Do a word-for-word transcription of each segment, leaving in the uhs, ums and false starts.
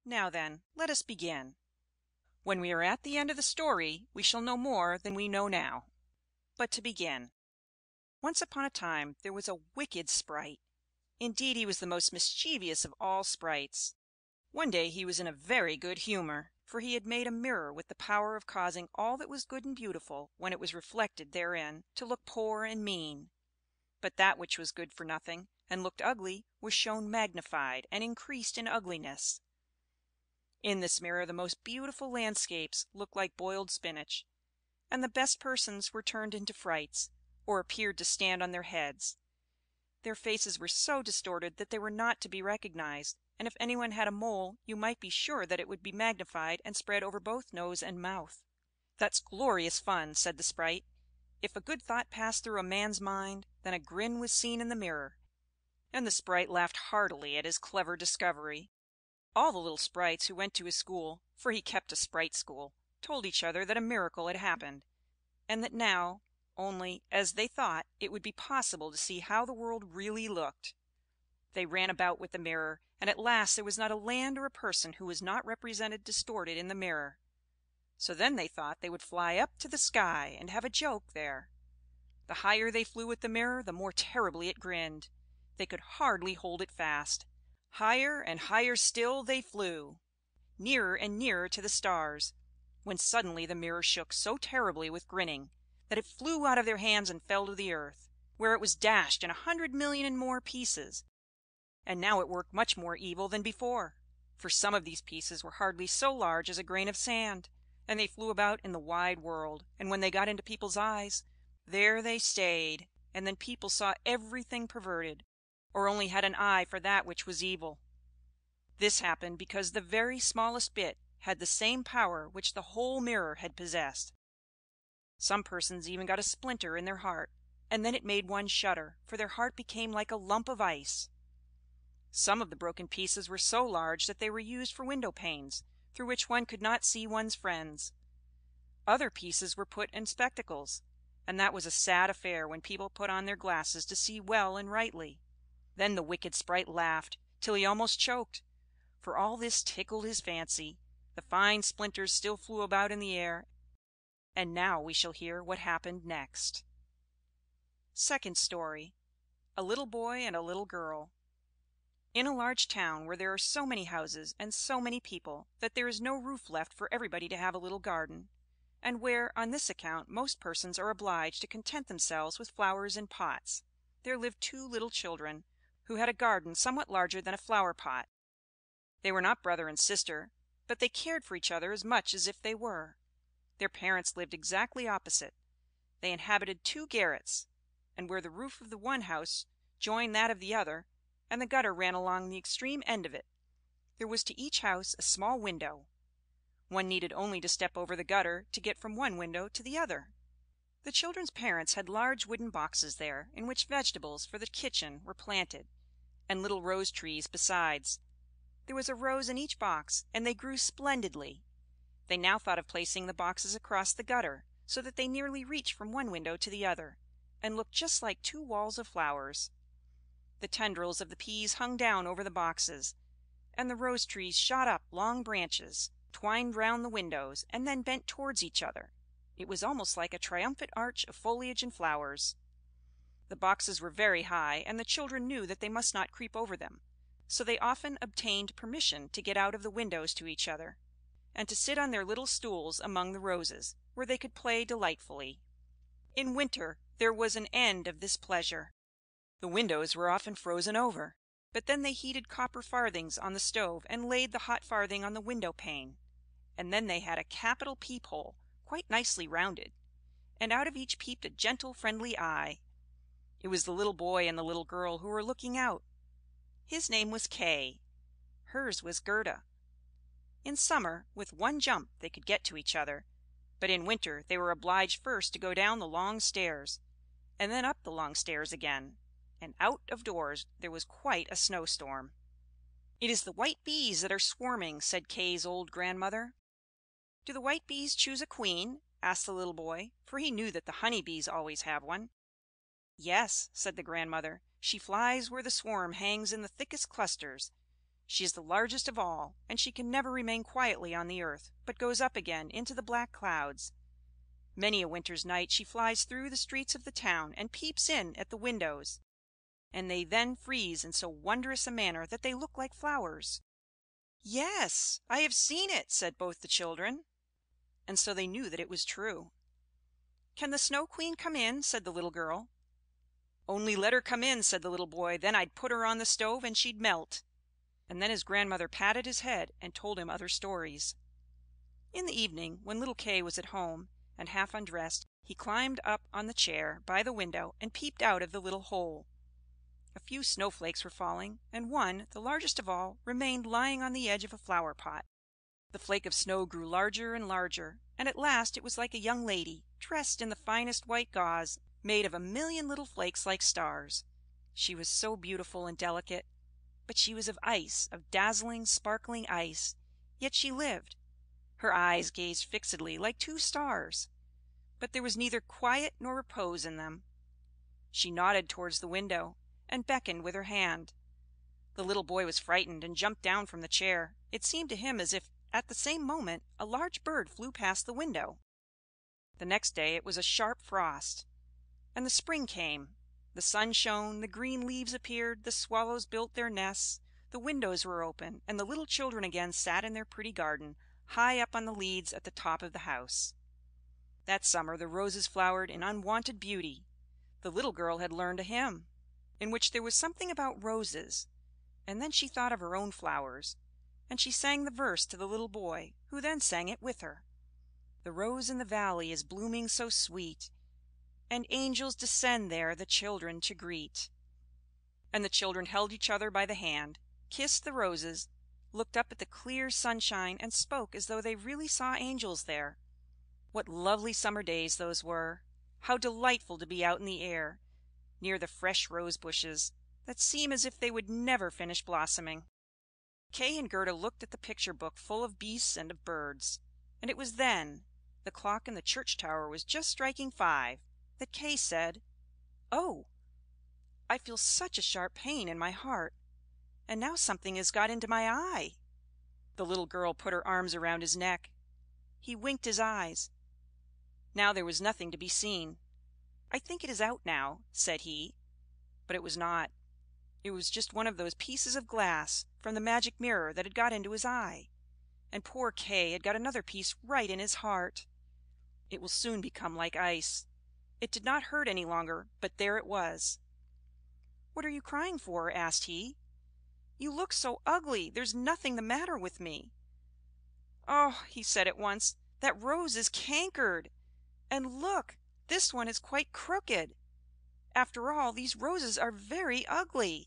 Now then, let us begin. When we are at the end of the story, we shall know more than we know now. But to begin. Once upon a time there was a wicked sprite. Indeed, he was the most mischievous of all sprites. One day he was in a very good humor, for he had made a mirror with the power of causing all that was good and beautiful, when it was reflected therein, to look poor and mean. But that which was good for nothing, and looked ugly, was shown magnified, and increased in ugliness. In this mirror the most beautiful landscapes looked like boiled spinach, and the best persons were turned into frights, or appeared to stand on their heads. Their faces were so distorted that they were not to be recognized, and if anyone had a mole, you might be sure that it would be magnified and spread over both nose and mouth. "That's glorious fun," said the sprite. If a good thought passed through a man's mind, then a grin was seen in the mirror, and the sprite laughed heartily at his clever discovery. All the little sprites who went to his school, for he kept a sprite school, told each other that a miracle had happened, and that now, only, as they thought, it would be possible to see how the world really looked. They ran about with the mirror, and at last there was not a land or a person who was not represented distorted in the mirror. So then they thought they would fly up to the sky, and have a joke there. The higher they flew with the mirror, the more terribly it grinned. They could hardly hold it fast. Higher and higher still they flew, nearer and nearer to the stars, when suddenly the mirror shook so terribly with grinning, that it flew out of their hands and fell to the earth, where it was dashed in a hundred million and more pieces. And now it worked much more evil than before, for some of these pieces were hardly so large as a grain of sand, and they flew about in the wide world, and when they got into people's eyes, there they stayed, and then people saw everything perverted, or only had an eye for that which was evil. This happened because the very smallest bit had the same power which the whole mirror had possessed. Some persons even got a splinter in their heart, and then it made one shudder, for their heart became like a lump of ice. Some of the broken pieces were so large that they were used for window panes, through which one could not see one's friends. Other pieces were put in spectacles, and that was a sad affair when people put on their glasses to see well and rightly. Then the wicked sprite laughed till he almost choked, for all this tickled his fancy. The fine splinters still flew about in the air, and now we shall hear what happened next. Second story. A little boy and a little girl. In a large town where there are so many houses and so many people that there is no roof left for everybody to have a little garden, and where on this account most persons are obliged to content themselves with flowers in pots, there lived two little children, who had a garden somewhat larger than a flower pot. They were not brother and sister, but they cared for each other as much as if they were. Their parents lived exactly opposite. They inhabited two garrets, and where the roof of the one house joined that of the other, and the gutter ran along the extreme end of it, there was to each house a small window. One needed only to step over the gutter to get from one window to the other. The children's parents had large wooden boxes there, in which vegetables for the kitchen were planted, and little rose trees besides. There was a rose in each box, and they grew splendidly. They now thought of placing the boxes across the gutter, so that they nearly reached from one window to the other, and looked just like two walls of flowers. The tendrils of the peas hung down over the boxes, and the rose trees shot up long branches, twined round the windows, and then bent towards each other. It was almost like a triumphant arch of foliage and flowers. The boxes were very high, and the children knew that they must not creep over them, so they often obtained permission to get out of the windows to each other, and to sit on their little stools among the roses, where they could play delightfully. In winter there was an end of this pleasure. The windows were often frozen over, but then they heated copper farthings on the stove and laid the hot farthing on the window pane, and then they had a capital peep-hole, quite nicely rounded, and out of each peeped a gentle friendly eye. It was the little boy and the little girl who were looking out. His name was Kay. Hers was Gerda. In summer, with one jump they could get to each other, but in winter they were obliged first to go down the long stairs, and then up the long stairs again, and out of doors there was quite a snowstorm. "It is the white bees that are swarming," said Kay's old grandmother. "Do the white bees choose a queen?" asked the little boy, for he knew that the honey bees always have one. "Yes," said the grandmother, "she flies where the swarm hangs in the thickest clusters. She is the largest of all, and she can never remain quietly on the earth, but goes up again into the black clouds. Many a winter's night she flies through the streets of the town and peeps in at the windows, and they then freeze in so wondrous a manner that they look like flowers." "Yes, I have seen it," said both the children, and so they knew that it was true. "Can the Snow Queen come in?" said the little girl. "Only let her come in," said the little boy, "then I'd put her on the stove and she'd melt." And then his grandmother patted his head and told him other stories. In the evening, when little Kay was at home and half undressed, he climbed up on the chair by the window and peeped out of the little hole. A few snowflakes were falling, and one, the largest of all, remained lying on the edge of a flower pot. The flake of snow grew larger and larger, and at last it was like a young lady, dressed in the finest white gauze, made of a million little flakes like stars. She was so beautiful and delicate, but she was of ice, of dazzling, sparkling ice, yet she lived. Her eyes gazed fixedly like two stars, but there was neither quiet nor repose in them. She nodded towards the window, and beckoned with her hand. The little boy was frightened, and jumped down from the chair. It seemed to him as if at the same moment a large bird flew past the window. The next day it was a sharp frost, and the spring came. The sun shone, the green leaves appeared, the swallows built their nests, the windows were open, and the little children again sat in their pretty garden, high up on the leads at the top of the house. That summer the roses flowered in unwonted beauty. The little girl had learned a hymn, in which there was something about roses, and then she thought of her own flowers, and she sang the verse to the little boy, who then sang it with her. "The rose in the valley is blooming so sweet, and angels descend there the children to greet." And the children held each other by the hand, kissed the roses, looked up at the clear sunshine, and spoke as though they really saw angels there. What lovely summer days those were! How delightful to be out in the air, near the fresh rose bushes, that seem as if they would never finish blossoming. Kay and Gerda looked at the picture book full of beasts and of birds, and it was then, the clock in the church tower was just striking five, that Kay said, "Oh, I feel such a sharp pain in my heart, and now something has got into my eye." The little girl put her arms around his neck. He winked his eyes. Now there was nothing to be seen. "I think it is out now," said he, but it was not. It was just one of those pieces of glass from the magic mirror that had got into his eye, and poor Kay had got another piece right in his heart. It will soon become like ice. It did not hurt any longer, but there it was. "What are you crying for?" asked he. "You look so ugly. There's nothing the matter with me." "Oh," he said at once, "that rose is cankered, and look, this one is quite crooked. After all, these roses are very ugly.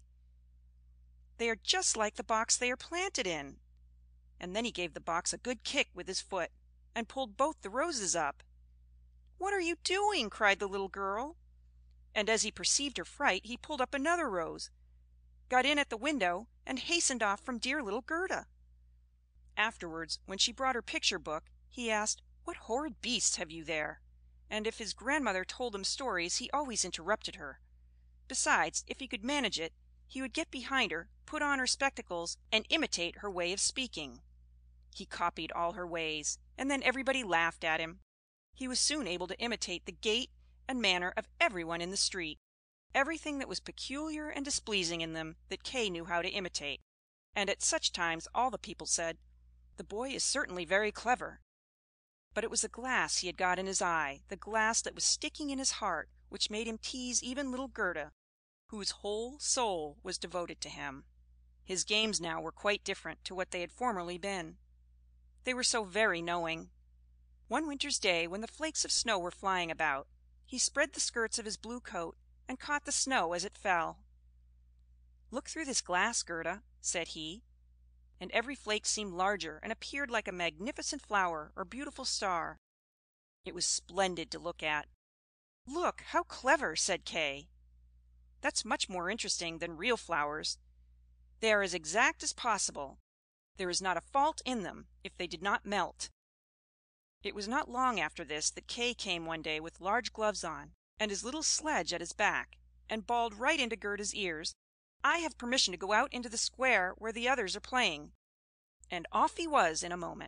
They are just like the box they are planted in." And then he gave the box a good kick with his foot, and pulled both the roses up. "What are you doing?" cried the little girl. And as he perceived her fright, he pulled up another rose, got in at the window, and hastened off from dear little Gerda. Afterwards, when she brought her picture book, he asked, "What horrid beasts have you there?" And if his grandmother told him stories, he always interrupted her. Besides, if he could manage it, he would get behind her, put on her spectacles, and imitate her way of speaking. He copied all her ways, and then everybody laughed at him. He was soon able to imitate the gait and manner of every one in the street. Everything that was peculiar and displeasing in them that Kay knew how to imitate, and at such times all the people said, "The boy is certainly very clever." But it was the glass he had got in his eye, the glass that was sticking in his heart, which made him tease even little Gerda, whose whole soul was devoted to him. His games now were quite different to what they had formerly been. They were so very knowing. One winter's day, when the flakes of snow were flying about, he spread the skirts of his blue coat, and caught the snow as it fell. "Look through this glass, Gerda," said he, and every flake seemed larger, and appeared like a magnificent flower or beautiful star. It was splendid to look at. "Look, how clever!" said Kay. "That's much more interesting than real flowers. They are as exact as possible. There is not a fault in them if they did not melt." It was not long after this that Kay came one day with large gloves on, and his little sledge at his back, and bawled right into Gerda's ears, I have permission to go out into the square where the others are playing." And off he was in a moment.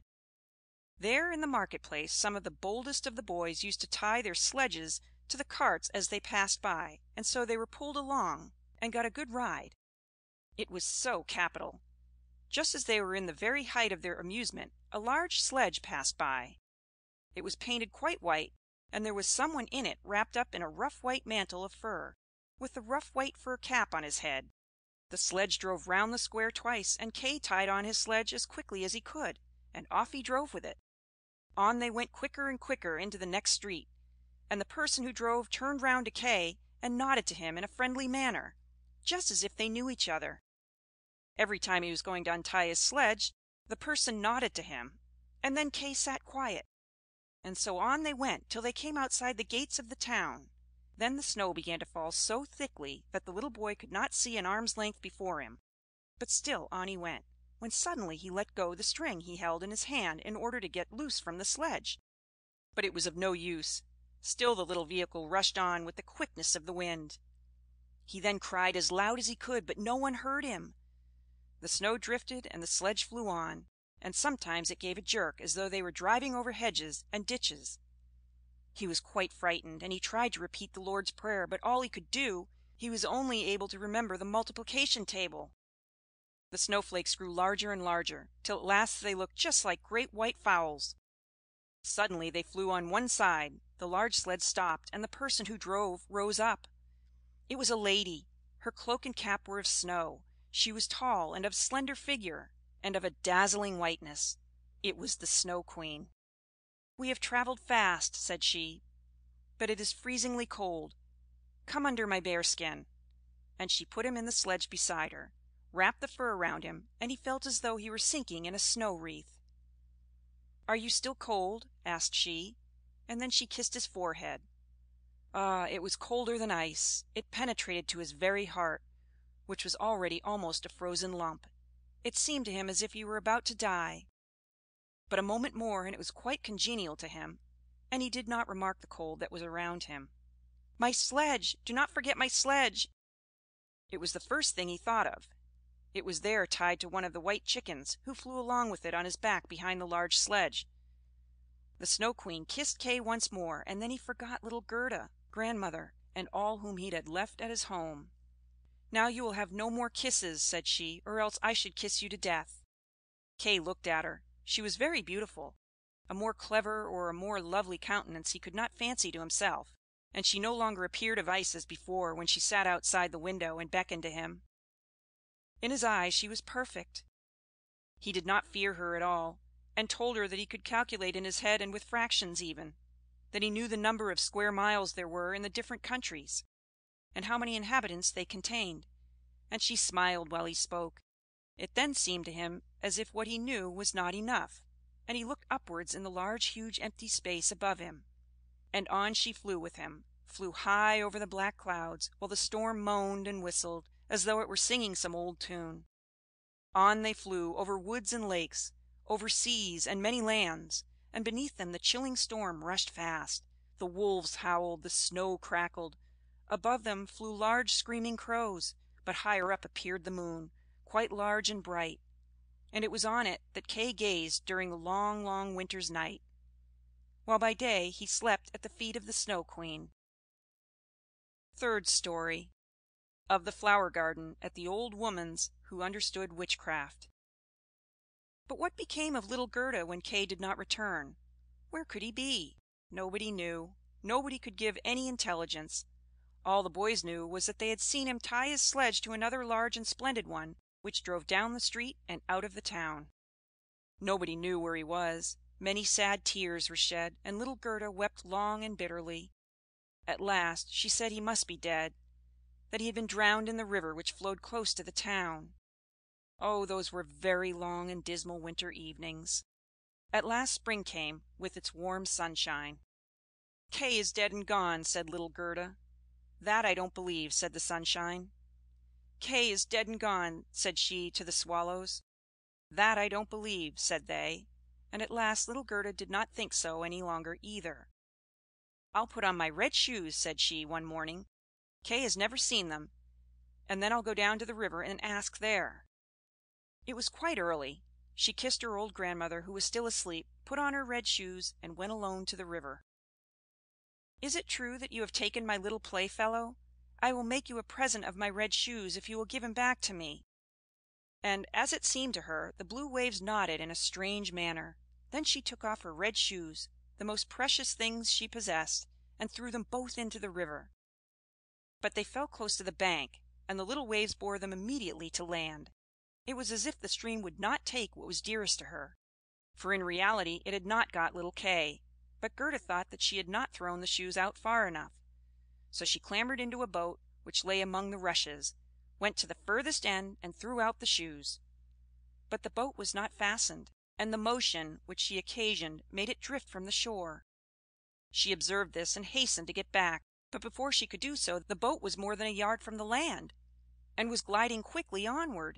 There in the market place some of the boldest of the boys used to tie their sledges to the carts as they passed by, and so they were pulled along, and got a good ride. It was so capital! Just as they were in the very height of their amusement, a large sledge passed by. It was painted quite white, and there was some one in it wrapped up in a rough white mantle of fur, with a rough white fur cap on his head. The sledge drove round the square twice, and Kay tied on his sledge as quickly as he could, and off he drove with it. On they went quicker and quicker into the next street, and the person who drove turned round to Kay and nodded to him in a friendly manner, just as if they knew each other. Every time he was going to untie his sledge, the person nodded to him, and then Kay sat quiet. And so on they went till they came outside the gates of the town. Then the snow began to fall so thickly that the little boy could not see an arm's length before him. But still on he went, when suddenly he let go the string he held in his hand in order to get loose from the sledge. But it was of no use. Still the little vehicle rushed on with the quickness of the wind. He then cried as loud as he could, but no one heard him. The snow drifted and the sledge flew on, and sometimes it gave a jerk as though they were driving over hedges and ditches. He was quite frightened, and he tried to repeat the Lord's Prayer, but all he could do, he was only able to remember the multiplication table. The snowflakes grew larger and larger, till at last they looked just like great white fowls. Suddenly they flew on one side, the large sled stopped, and the person who drove rose up. It was a lady. Her cloak and cap were of snow. She was tall and of slender figure, and of a dazzling whiteness. It was the Snow Queen. "We have travelled fast," said she, "but it is freezingly cold. Come under my bearskin." And she put him in the sledge beside her, wrapped the fur around him, and he felt as though he were sinking in a snow wreath. "Are you still cold?" asked she, and then she kissed his forehead. Ah, it was colder than ice. It penetrated to his very heart, which was already almost a frozen lump. It seemed to him as if he were about to die. But a moment more, and it was quite congenial to him, and he did not remark the cold that was around him. "My sledge! Do not forget my sledge!" It was the first thing he thought of. It was there tied to one of the white chickens, who flew along with it on his back behind the large sledge. The Snow Queen kissed Kay once more, and then he forgot little Gerda, grandmother, and all whom he had left at his home. "Now you will have no more kisses," said she, "or else I should kiss you to death." Kay looked at her. She was very beautiful. A more clever or a more lovely countenance he could not fancy to himself, and she no longer appeared of ice as before when she sat outside the window and beckoned to him. In his eyes she was perfect. He did not fear her at all, and told her that he could calculate in his head and with fractions even, that he knew the number of square miles there were in the different countries, and how many inhabitants they contained, and she smiled while he spoke. It then seemed to him as if what he knew was not enough, and he looked upwards in the large huge empty space above him. And on she flew with him, flew high over the black clouds, while the storm moaned and whistled, as though it were singing some old tune. On they flew, over woods and lakes, over seas and many lands, and beneath them the chilling storm rushed fast. The wolves howled, the snow crackled. Above them flew large screaming crows, but higher up appeared the moon, quite large and bright, and it was on it that Kay gazed during the long, long winter's night, while by day he slept at the feet of the Snow Queen. Third Story. Of the Flower Garden at the Old Woman's Who Understood Witchcraft. But what became of little Gerda when Kay did not return? Where could he be? Nobody knew. Nobody could give any intelligence. All the boys knew was that they had seen him tie his sledge to another large and splendid one, which drove down the street and out of the town. Nobody knew where he was. Many sad tears were shed, and little Gerda wept long and bitterly. At last she said he must be dead, that he had been drowned in the river which flowed close to the town. Oh, those were very long and dismal winter evenings. At last spring came, with its warm sunshine. "Kay is dead and gone," said little Gerda. "That I don't believe," said the sunshine. "Kay is dead and gone," said she to the swallows. "That I don't believe," said they, and at last little Gerda did not think so any longer either. "I'll put on my red shoes," said she one morning. "Kay has never seen them, and then I'll go down to the river and ask there." It was quite early. She kissed her old grandmother, who was still asleep, put on her red shoes, and went alone to the river. "Is it true that you have taken my little playfellow? I will make you a present of my red shoes if you will give him back to me." And, as it seemed to her, the blue waves nodded in a strange manner. Then she took off her red shoes, the most precious things she possessed, and threw them both into the river. But they fell close to the bank, and the little waves bore them immediately to land. It was as if the stream would not take what was dearest to her, for in reality it had not got little Kay. But Gerda thought that she had not thrown the shoes out far enough. So she clambered into a boat which lay among the rushes, went to the furthest end, and threw out the shoes. But the boat was not fastened, and the motion which she occasioned made it drift from the shore. She observed this, and hastened to get back; but before she could do so, the boat was more than a yard from the land, and was gliding quickly onward.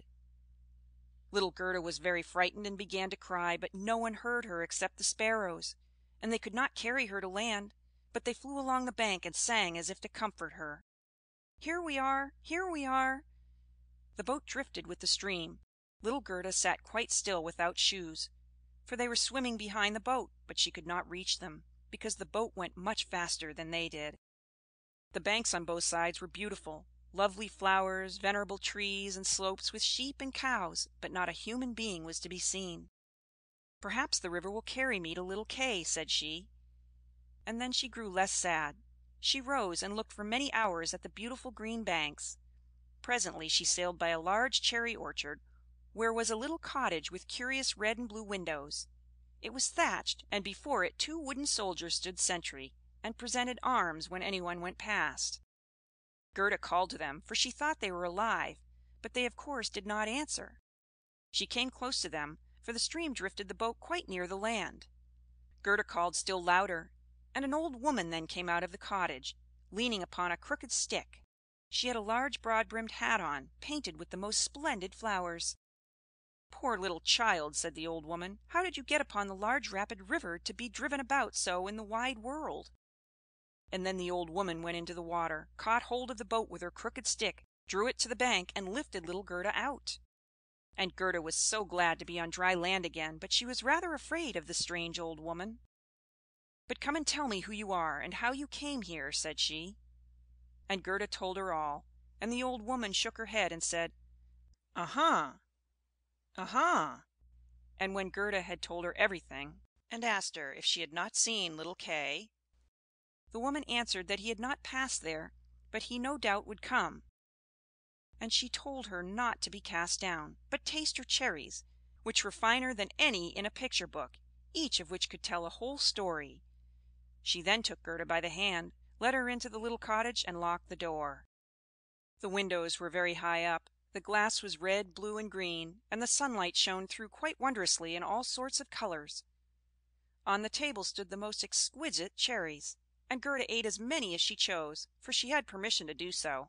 Little Gerda was very frightened, and began to cry; but no one heard her except the sparrows, and they could not carry her to land, but they flew along the bank and sang as if to comfort her, "Here we are! Here we are!" The boat drifted with the stream. Little Gerda sat quite still without shoes, for they were swimming behind the boat; but she could not reach them, because the boat went much faster than they did. The banks on both sides were beautiful, lovely flowers, venerable trees, and slopes with sheep and cows, but not a human being was to be seen. "Perhaps the river will carry me to little Kay," said she. And then she grew less sad. She rose and looked for many hours at the beautiful green banks. Presently she sailed by a large cherry orchard, where was a little cottage with curious red and blue windows. It was thatched, and before it two wooden soldiers stood sentry, and presented arms when anyone went past. Gerda called to them, for she thought they were alive, but they of course did not answer. She came close to them, for the stream drifted the boat quite near the land. Gerda called still louder, and an old woman then came out of the cottage, leaning upon a crooked stick. She had a large broad-brimmed hat on, painted with the most splendid flowers. "Poor little child," said the old woman, "how did you get upon the large rapid river, to be driven about so in the wide world?" And then the old woman went into the water, caught hold of the boat with her crooked stick, drew it to the bank, and lifted little Gerda out. And Gerda was so glad to be on dry land again, but she was rather afraid of the strange old woman. "But come and tell me who you are, and how you came here," said she. And Gerda told her all, and the old woman shook her head and said, "Aha! aha!" And when Gerda had told her everything, and asked her if she had not seen little Kay, the woman answered that he had not passed there, but he no doubt would come. And she told her not to be cast down, but taste her cherries, which were finer than any in a picture book, each of which could tell a whole story. She then took Gerda by the hand, led her into the little cottage, and locked the door. The windows were very high up, the glass was red, blue, and green, and the sunlight shone through quite wondrously in all sorts of colors. On the table stood the most exquisite cherries, and Gerda ate as many as she chose, for she had permission to do so.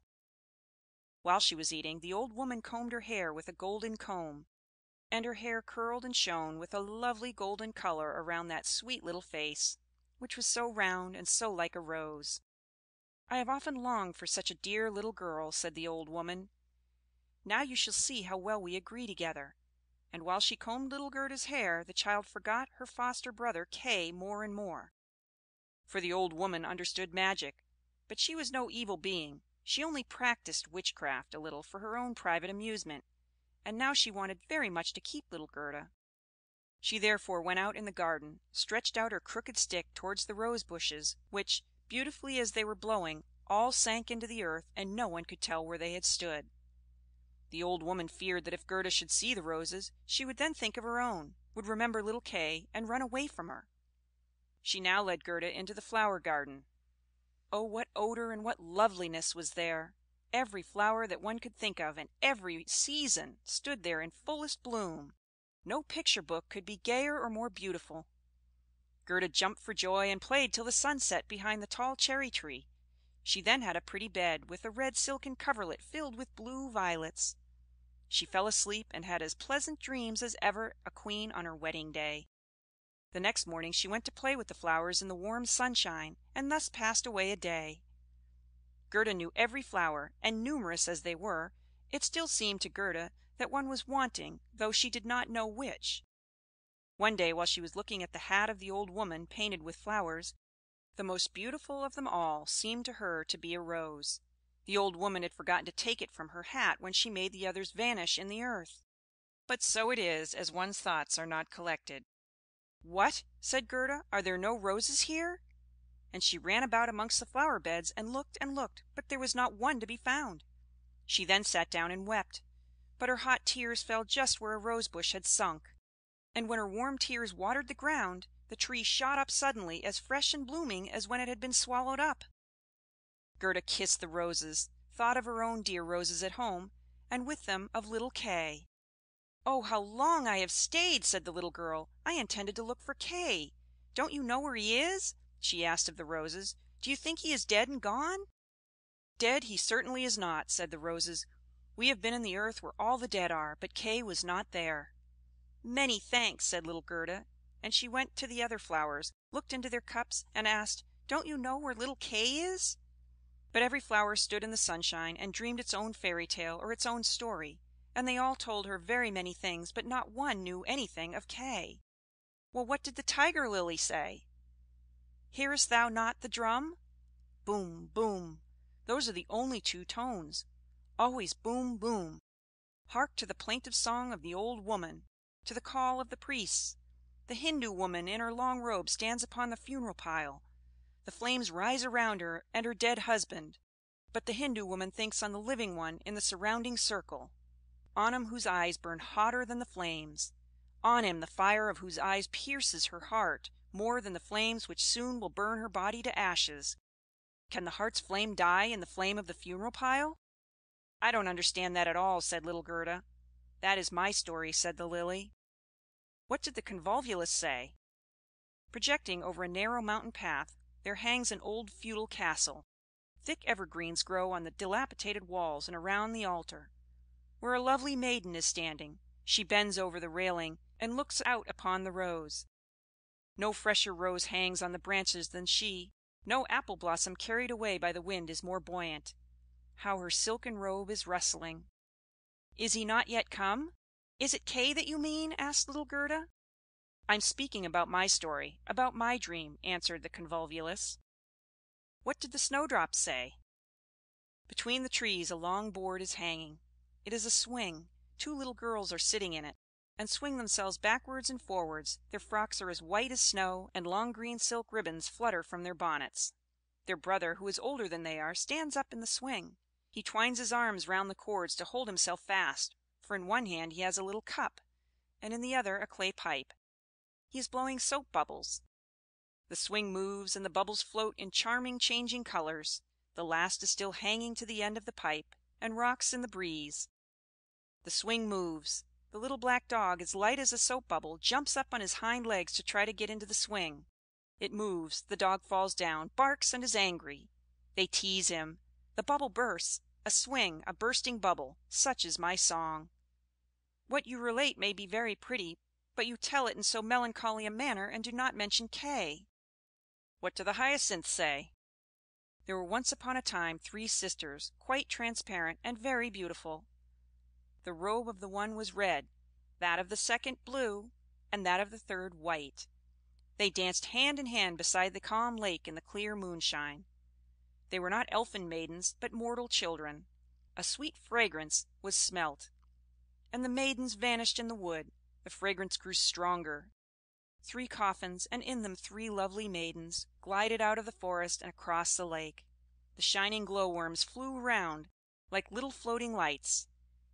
While she was eating, the old woman combed her hair with a golden comb, and her hair curled and shone with a lovely golden color around that sweet little face, which was so round and so like a rose. "I have often longed for such a dear little girl," said the old woman. "Now you shall see how well we agree together." And while she combed little Gerda's hair, the child forgot her foster brother Kay more and more. For the old woman understood magic, but she was no evil being; she only practised witchcraft a little for her own private amusement, and now she wanted very much to keep little Gerda. She therefore went out in the garden, stretched out her crooked stick towards the rose bushes, which, beautifully as they were blowing, all sank into the earth, and no one could tell where they had stood. The old woman feared that if Gerda should see the roses, she would then think of her own, would remember little Kay, and run away from her. She now led Gerda into the flower garden. Oh, what odor and what loveliness was there! Every flower that one could think of, and every season, stood there in fullest bloom. No picture book could be gayer or more beautiful. Gerda jumped for joy, and played till the sun set behind the tall cherry tree. She then had a pretty bed, with a red silken coverlet filled with blue violets. She fell asleep, and had as pleasant dreams as ever a queen on her wedding day. The next morning she went to play with the flowers in the warm sunshine, and thus passed away a day. Gerda knew every flower, and numerous as they were, it still seemed to Gerda that one was wanting, though she did not know which. One day, while she was looking at the hat of the old woman painted with flowers, the most beautiful of them all seemed to her to be a rose. The old woman had forgotten to take it from her hat when she made the others vanish in the earth. But so it is, as one's thoughts are not collected. "What!" said Gerda, "are there no roses here?" And she ran about amongst the flower beds, and looked and looked, but there was not one to be found. She then sat down and wept, but her hot tears fell just where a rose bush had sunk; and when her warm tears watered the ground, the tree shot up suddenly as fresh and blooming as when it had been swallowed up. Gerda kissed the roses, thought of her own dear roses at home, and with them of little Kay. "Oh, how long I have stayed!" said the little girl. "I intended to look for Kay. Don't you know where he is?" she asked of the roses. "Do you think he is dead and gone?" "Dead he certainly is not," said the roses. "We have been in the earth where all the dead are, but Kay was not there." "Many thanks," said little Gerda, and she went to the other flowers, looked into their cups, and asked, "Don't you know where little Kay is?" But every flower stood in the sunshine, and dreamed its own fairy tale or its own story, and they all told her very many things, but not one knew anything of Kay. Well, what did the tiger lily say? "Hearest thou not the drum? Boom, boom. Those are the only two tones. Always boom, boom. Hark to the plaintive song of the old woman, to the call of the priests. The Hindu woman in her long robe stands upon the funeral pile. The flames rise around her and her dead husband, but the Hindu woman thinks on the living one in the surrounding circle, on him whose eyes burn hotter than the flames, on him the fire of whose eyes pierces her heart more than the flames which soon will burn her body to ashes. Can the heart's flame die in the flame of the funeral pile?" "I don't understand that at all," said little Gerda. "That is my story," said the lily. What did the convolvulus say? "Projecting over a narrow mountain path, there hangs an old feudal castle. Thick evergreens grow on the dilapidated walls and around the altar, where a lovely maiden is standing. She bends over the railing and looks out upon the rose. No fresher rose hangs on the branches than she; no apple blossom carried away by the wind is more buoyant. How her silken robe is rustling! Is he not yet come?" "Is it Kay that you mean?" asked little Gerda. "I'm speaking about my story, about my dream," answered the convolvulus. What did the snowdrops say? "Between the trees a long board is hanging. It is a swing. Two little girls are sitting in it, and swing themselves backwards and forwards. Their frocks are as white as snow, and long green silk ribbons flutter from their bonnets. Their brother, who is older than they are, stands up in the swing. He twines his arms round the cords to hold himself fast, for in one hand he has a little cup, and in the other a clay pipe. He is blowing soap bubbles. The swing moves, and the bubbles float in charming changing colors. The last is still hanging to the end of the pipe, and rocks in the breeze. The swing moves. The little black dog, as light as a soap bubble, jumps up on his hind legs to try to get into the swing. It moves. The dog falls down, barks, and is angry. They tease him. The bubble bursts. A swing, a bursting bubble. Such is my song." "What you relate may be very pretty, but you tell it in so melancholy a manner, and do not mention Kay." What do the hyacinths say? "There were once upon a time three sisters, quite transparent and very beautiful. The robe of the one was red, that of the second blue, and that of the third white. They danced hand in hand beside the calm lake in the clear moonshine. They were not elfin maidens, but mortal children. A sweet fragrance was smelt, and the maidens vanished in the wood. The fragrance grew stronger. Three coffins, and in them three lovely maidens, glided out of the forest and across the lake. The shining glowworms flew around like little floating lights.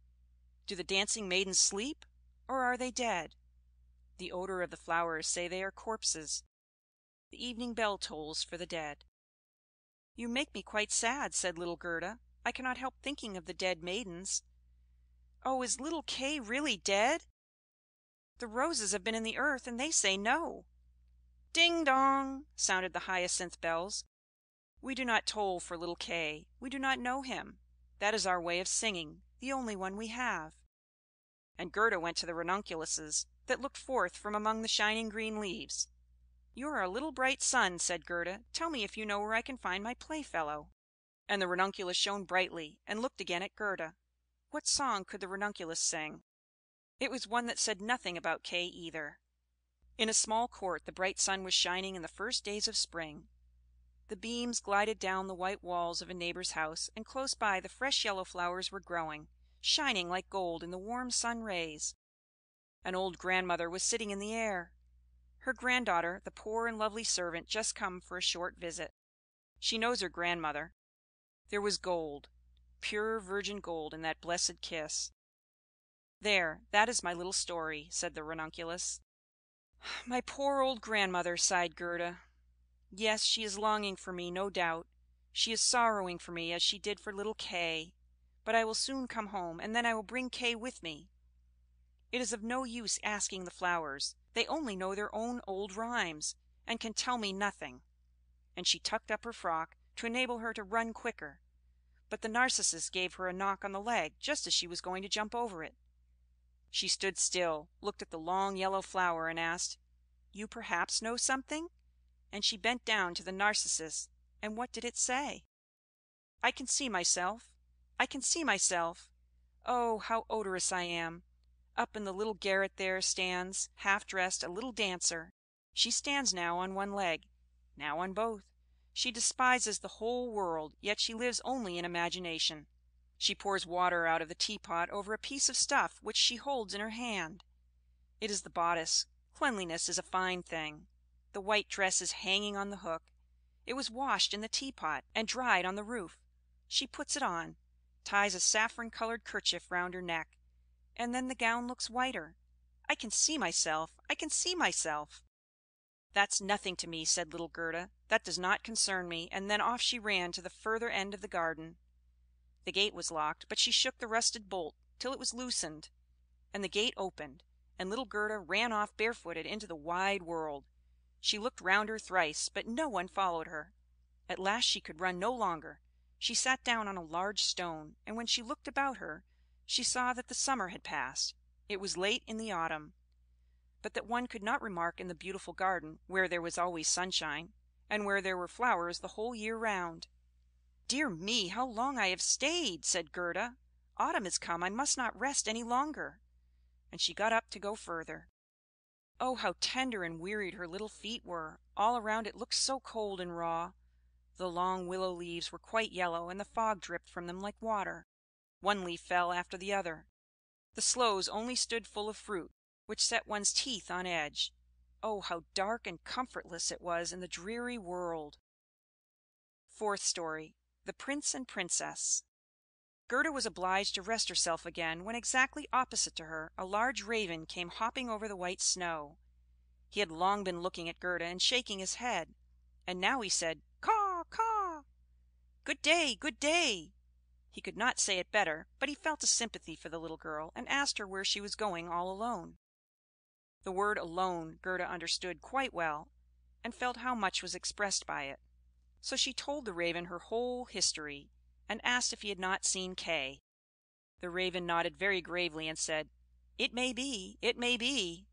Do the dancing maidens sleep, or are they dead? The odor of the flowers say they are corpses. The evening bell tolls for the dead." "You make me quite sad," said little Gerda. "I cannot help thinking of the dead maidens. Oh, is little Kay really dead? The roses have been in the earth, and they say no." "Ding dong!" sounded the hyacinth bells. "We do not toll for little Kay. We do not know him. That is our way of singing, the only one we have." And Gerda went to the ranunculuses that looked forth from among the shining green leaves. "You are a little bright sun," said Gerda. "Tell me if you know where I can find my playfellow." And the ranunculus shone brightly, and looked again at Gerda. What song could the ranunculus sing? It was one that said nothing about Kay either. In a small court the bright sun was shining in the first days of spring. The beams glided down the white walls of a neighbor's house, and close by the fresh yellow flowers were growing, shining like gold in the warm sun rays. An old grandmother was sitting in the air. Her granddaughter, the poor and lovely servant, just come for a short visit. She knows her grandmother. There was gold, pure virgin gold, in that blessed kiss. "There, that is my little story," said the ranunculus. "My poor old grandmother," sighed Gerda. "Yes, she is longing for me, no doubt. She is sorrowing for me, as she did for little Kay. But I will soon come home, and then I will bring Kay with me. It is of no use asking the flowers; they only know their own old rhymes, and can tell me nothing." And she tucked up her frock, to enable her to run quicker. But the narcissus gave her a knock on the leg just as she was going to jump over it. She stood still, looked at the long yellow flower, and asked, "You perhaps know something?" And she bent down to the narcissus, and what did it say? "I can see myself, I can see myself. Oh, how odorous I am! Up in the little garret there stands, half dressed, a little dancer. She stands now on one leg, now on both. She despises the whole world, yet she lives only in imagination. She pours water out of the teapot over a piece of stuff which she holds in her hand. It is the bodice. Cleanliness is a fine thing. The white dress is hanging on the hook. It was washed in the teapot, and dried on the roof. She puts it on, ties a saffron-colored kerchief round her neck, and then the gown looks whiter. I can see myself, I can see myself." "That's nothing to me," said little Gerda. "That does not concern me." And then off she ran to the further end of the garden. The gate was locked, but she shook the rusted bolt till it was loosened, and the gate opened, and little Gerda ran off barefooted into the wide world. She looked round her thrice, but no one followed her. At last she could run no longer. She sat down on a large stone, and when she looked about her, she saw that the summer had passed. It was late in the autumn, but that one could not remark in the beautiful garden, where there was always sunshine, and where there were flowers the whole year round. "Dear me, how long I have stayed!" said Gerda. "Autumn is come, I must not rest any longer." And she got up to go further. Oh, how tender and wearied her little feet were! All around it looked so cold and raw. The long willow leaves were quite yellow, and the fog dripped from them like water. One leaf fell after the other. The sloes only stood full of fruit, which set one's teeth on edge. Oh, how dark and comfortless it was in the dreary world! Fourth Story. The Prince and Princess. Gerda was obliged to rest herself again, when exactly opposite to her a large raven came hopping over the white snow. He had long been looking at Gerda and shaking his head, and now he said, "Caw, caw! Good day, good day!" He could not say it better, but he felt a sympathy for the little girl, and asked her where she was going all alone. The word "alone" Gerda understood quite well, and felt how much was expressed by it. So she told the raven her whole history, and asked if he had not seen Kay. The raven nodded very gravely, and said, "It may be, it may be."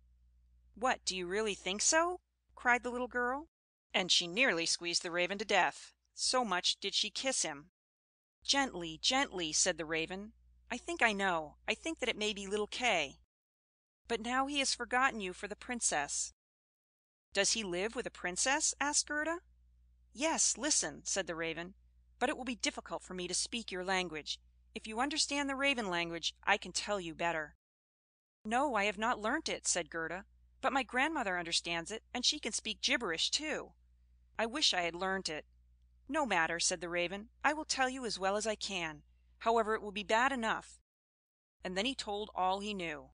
"What, do you really think so?" cried the little girl, and she nearly squeezed the raven to death, so much did she kiss him. "Gently, gently," said the raven. "I think I know. I think that it may be little Kay. But now he has forgotten you for the princess." "Does he live with a princess?" asked Gerda. "Yes, listen," said the raven. "But it will be difficult for me to speak your language. If you understand the raven language, I can tell you better." "No, I have not learnt it," said Gerda. "But my grandmother understands it, and she can speak gibberish too. I wish I had learnt it." "No matter," said the raven. "I will tell you as well as I can. However, it will be bad enough." And then he told all he knew.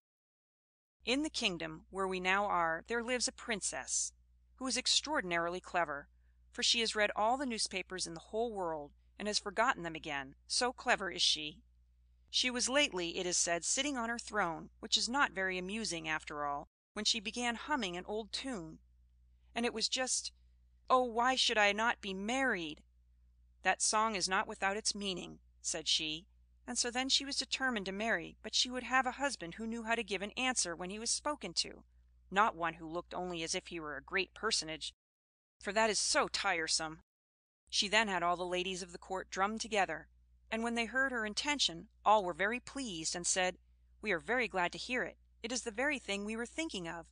In the kingdom where we now are there lives a princess, who is extraordinarily clever, for she has read all the newspapers in the whole world, and has forgotten them again, so clever is she. She was lately, it is said, sitting on her throne, which is not very amusing after all, when she began humming an old tune, and it was just, "Oh, why should I not be married?" "That song is not without its meaning," said she, and so then she was determined to marry, but she would have a husband who knew how to give an answer when he was spoken to, not one who looked only as if he were a great personage, for that is so tiresome. She then had all the ladies of the court drummed together, and when they heard her intention, all were very pleased, and said, "We are very glad to hear it. It is the very thing we were thinking of."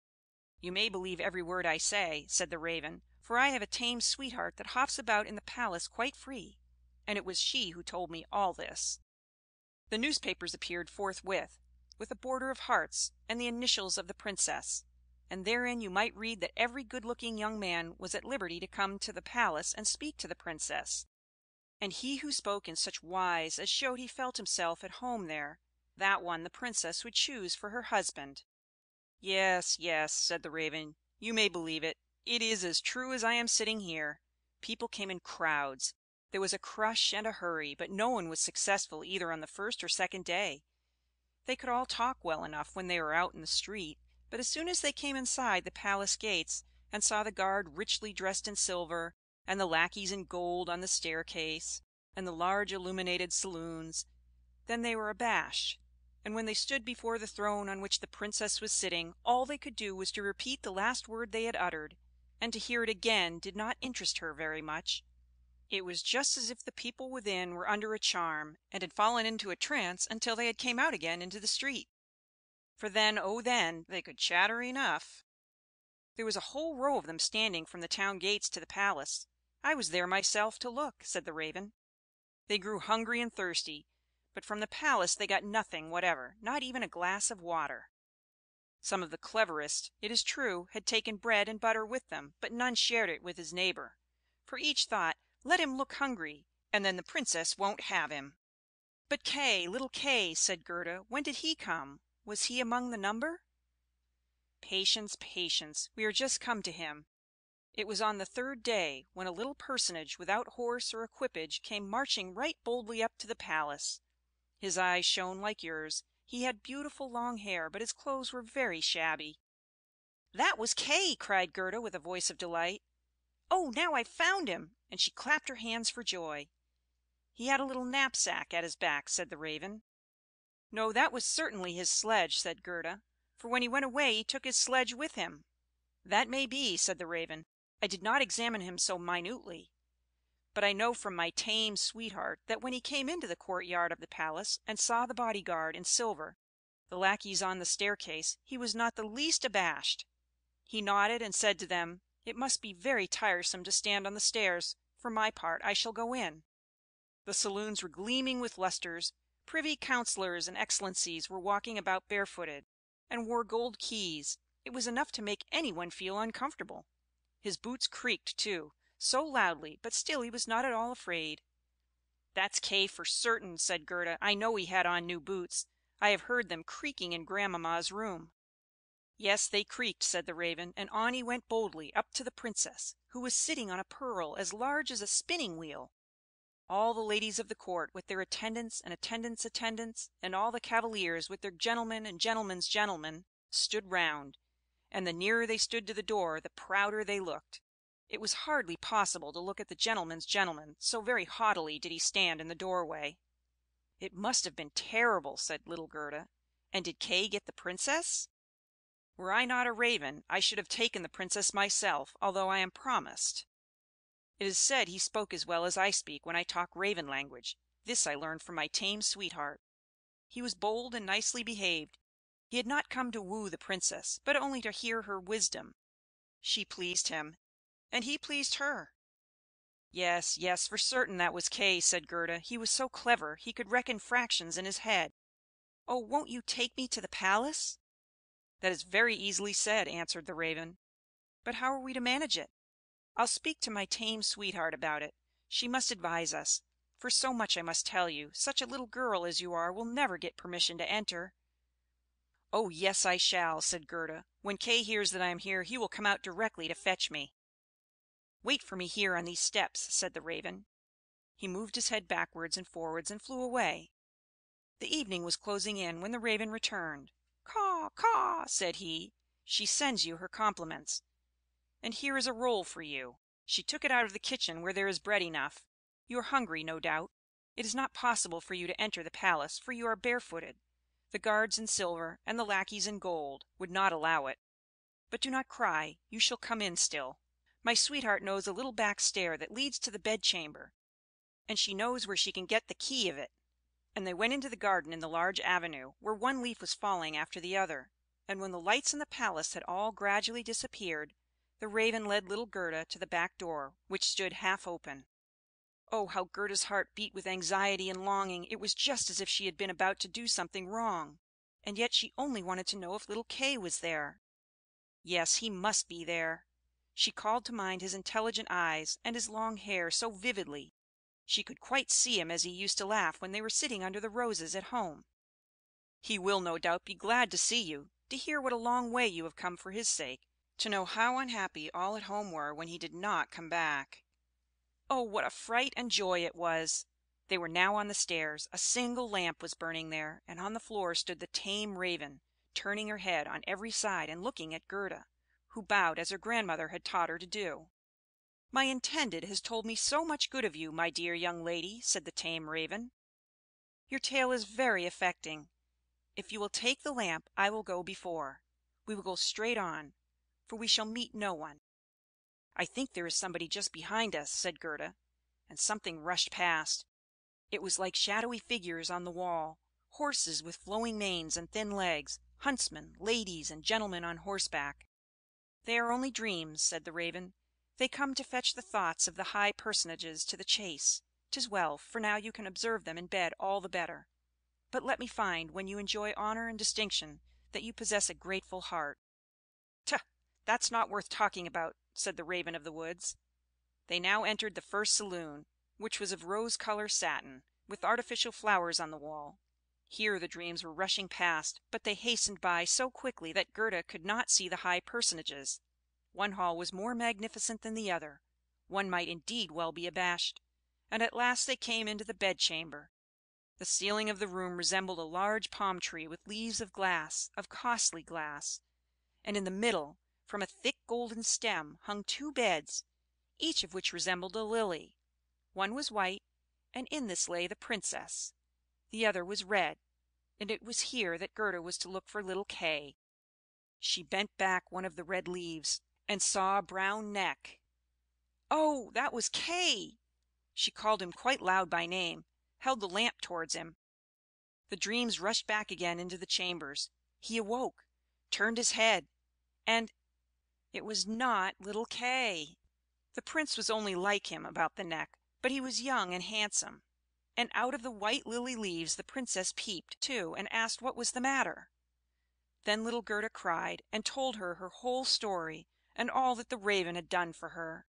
"You may believe every word I say," said the Raven, "for I have a tame sweetheart that hops about in the palace quite free, and it was she who told me all this." The newspapers appeared forthwith, with a border of hearts and the initials of the Princess, and therein you might read that every good looking young man was at liberty to come to the palace and speak to the Princess, and he who spoke in such wise as showed he felt himself at home there, that one the Princess would choose for her husband. "Yes, yes," said the Raven, "you may believe it. It is as true as I am sitting here. People came in crowds. There was a crush and a hurry, but no one was successful either on the first or second day. They could all talk well enough when they were out in the street, but as soon as they came inside the palace gates, and saw the guard richly dressed in silver, and the lackeys in gold on the staircase, and the large illuminated saloons, then they were abashed, and when they stood before the throne on which the Princess was sitting, all they could do was to repeat the last word they had uttered, and to hear it again did not interest her very much. It was just as if the people within were under a charm, and had fallen into a trance until they had came out again into the street. For then, oh then, they could chatter enough. There was a whole row of them standing from the town gates to the palace. I was there myself to look," said the Raven. "They grew hungry and thirsty, but from the palace they got nothing whatever, not even a glass of water. Some of the cleverest, it is true, had taken bread and butter with them, but none shared it with his neighbor, for each thought, 'Let him look hungry, and then the Princess won't have him.'" "But Kay, little Kay," said Gerda, "when did he come? Was he among the number?" "Patience, patience, we are just come to him. It was on the third day, when a little personage without horse or equipage came marching right boldly up to the palace. His eyes shone like yours. He had beautiful long hair, but his clothes were very shabby." "That was Kay!" cried Gerda with a voice of delight. "Oh, now I've found him!" and she clapped her hands for joy. "He had a little knapsack at his back," said the Raven. "No, that was certainly his sledge," said Gerda, "for when he went away he took his sledge with him." "That may be," said the Raven. "I did not examine him so minutely, but I know from my tame sweetheart that when he came into the courtyard of the palace, and saw the bodyguard in silver, the lackeys on the staircase, he was not the least abashed. He nodded and said to them, 'It must be very tiresome to stand on the stairs. For my part, I shall go in.' The saloons were gleaming with lustres. Privy councillors and excellencies were walking about barefooted, and wore gold keys. It was enough to make any one feel uncomfortable. His boots creaked, too, so loudly, but still he was not at all afraid." "That's Kay for certain," said Gerda. "I know he had on new boots. I have heard them creaking in Grandmamma's room." "Yes, they creaked," said the Raven, and on he went boldly up to the Princess, who was sitting on a pearl as large as a spinning wheel. All the ladies of the court with their attendants and attendants' attendants, and all the cavaliers with their gentlemen and gentlemen's gentlemen, stood round, and the nearer they stood to the door the prouder they looked. It was hardly possible to look at the gentleman's gentleman, so very haughtily did he stand in the doorway. "It must have been terrible," said little Gerda. "And did Kay get the Princess?" "Were I not a Raven, I should have taken the Princess myself, although I am promised. It is said he spoke as well as I speak when I talk Raven language. This I learned from my tame sweetheart. He was bold and nicely behaved. He had not come to woo the Princess, but only to hear her wisdom. She pleased him, and he pleased her." "Yes, yes, for certain that was Kay," said Gerda. "He was so clever, he could reckon fractions in his head. Oh, won't you take me to the palace?" "That is very easily said," answered the Raven. "But how are we to manage it?" "I'll speak to my tame sweetheart about it. She must advise us. For so much I must tell you, such a little girl as you are will never get permission to enter." "Oh, yes, I shall," said Gerda. "When Kay hears that I am here, he will come out directly to fetch me." "Wait for me here on these steps," said the Raven. He moved his head backwards and forwards and flew away. The evening was closing in when the Raven returned. "Caw, caw," said he. "She sends you her compliments. And here is a roll for you. She took it out of the kitchen, where there is bread enough. You are hungry, no doubt. It is not possible for you to enter the palace, for you are barefooted. The guards in silver, and the lackeys in gold, would not allow it. But do not cry, you shall come in still. My sweetheart knows a little back stair that leads to the bedchamber, and she knows where she can get the key of it." And they went into the garden in the large avenue, where one leaf was falling after the other; and when the lights in the palace had all gradually disappeared, the Raven led little Gerda to the back door, which stood half open. Oh, how Gerda's heart beat with anxiety and longing! It was just as if she had been about to do something wrong, and yet she only wanted to know if little Kay was there. Yes, he must be there. She called to mind his intelligent eyes and his long hair so vividly. She could quite see him as he used to laugh when they were sitting under the roses at home. He will no doubt be glad to see you, to hear what a long way you have come for his sake, to know how unhappy all at home were when he did not come back. Oh, what a fright and joy it was! They were now on the stairs. A single lamp was burning there, and on the floor stood the tame Raven, turning her head on every side and looking at Gerda, who bowed as her grandmother had taught her to do. "My intended has told me so much good of you, my dear young lady," said the tame Raven. "Your tale is very affecting. If you will take the lamp, I will go before. We will go straight on, for we shall meet no one." "I think there is somebody just behind us," said Gerda, and something rushed past. It was like shadowy figures on the wall, horses with flowing manes and thin legs, huntsmen, ladies, and gentlemen on horseback. "They are only dreams," said the Raven. "They come to fetch the thoughts of the high personages to the chase. 'Tis well, for now you can observe them in bed all the better. But let me find, when you enjoy honor and distinction, that you possess a grateful heart." "Tut! That's not worth talking about," said the Raven of the woods. They now entered the first saloon, which was of rose color satin, with artificial flowers on the wall. Here the dreams were rushing past, but they hastened by so quickly that Gerda could not see the high personages. One hall was more magnificent than the other; one might indeed well be abashed. And at last they came into the bedchamber. The ceiling of the room resembled a large palm tree with leaves of glass, of costly glass; and in the middle, from a thick golden stem, hung two beds, each of which resembled a lily. One was white, and in this lay the Princess; the other was red, and it was here that Gerda was to look for little Kay. She bent back one of the red leaves, and saw a brown neck. Oh, that was Kay! She called him quite loud by name, held the lamp towards him. The dreams rushed back again into the chambers. He awoke, turned his head, and it was not little Kay. The Prince was only like him about the neck, but he was young and handsome. And out of the white lily leaves the Princess peeped, too, and asked what was the matter. Then little Gerda cried, and told her her whole story, and all that the Raven had done for her.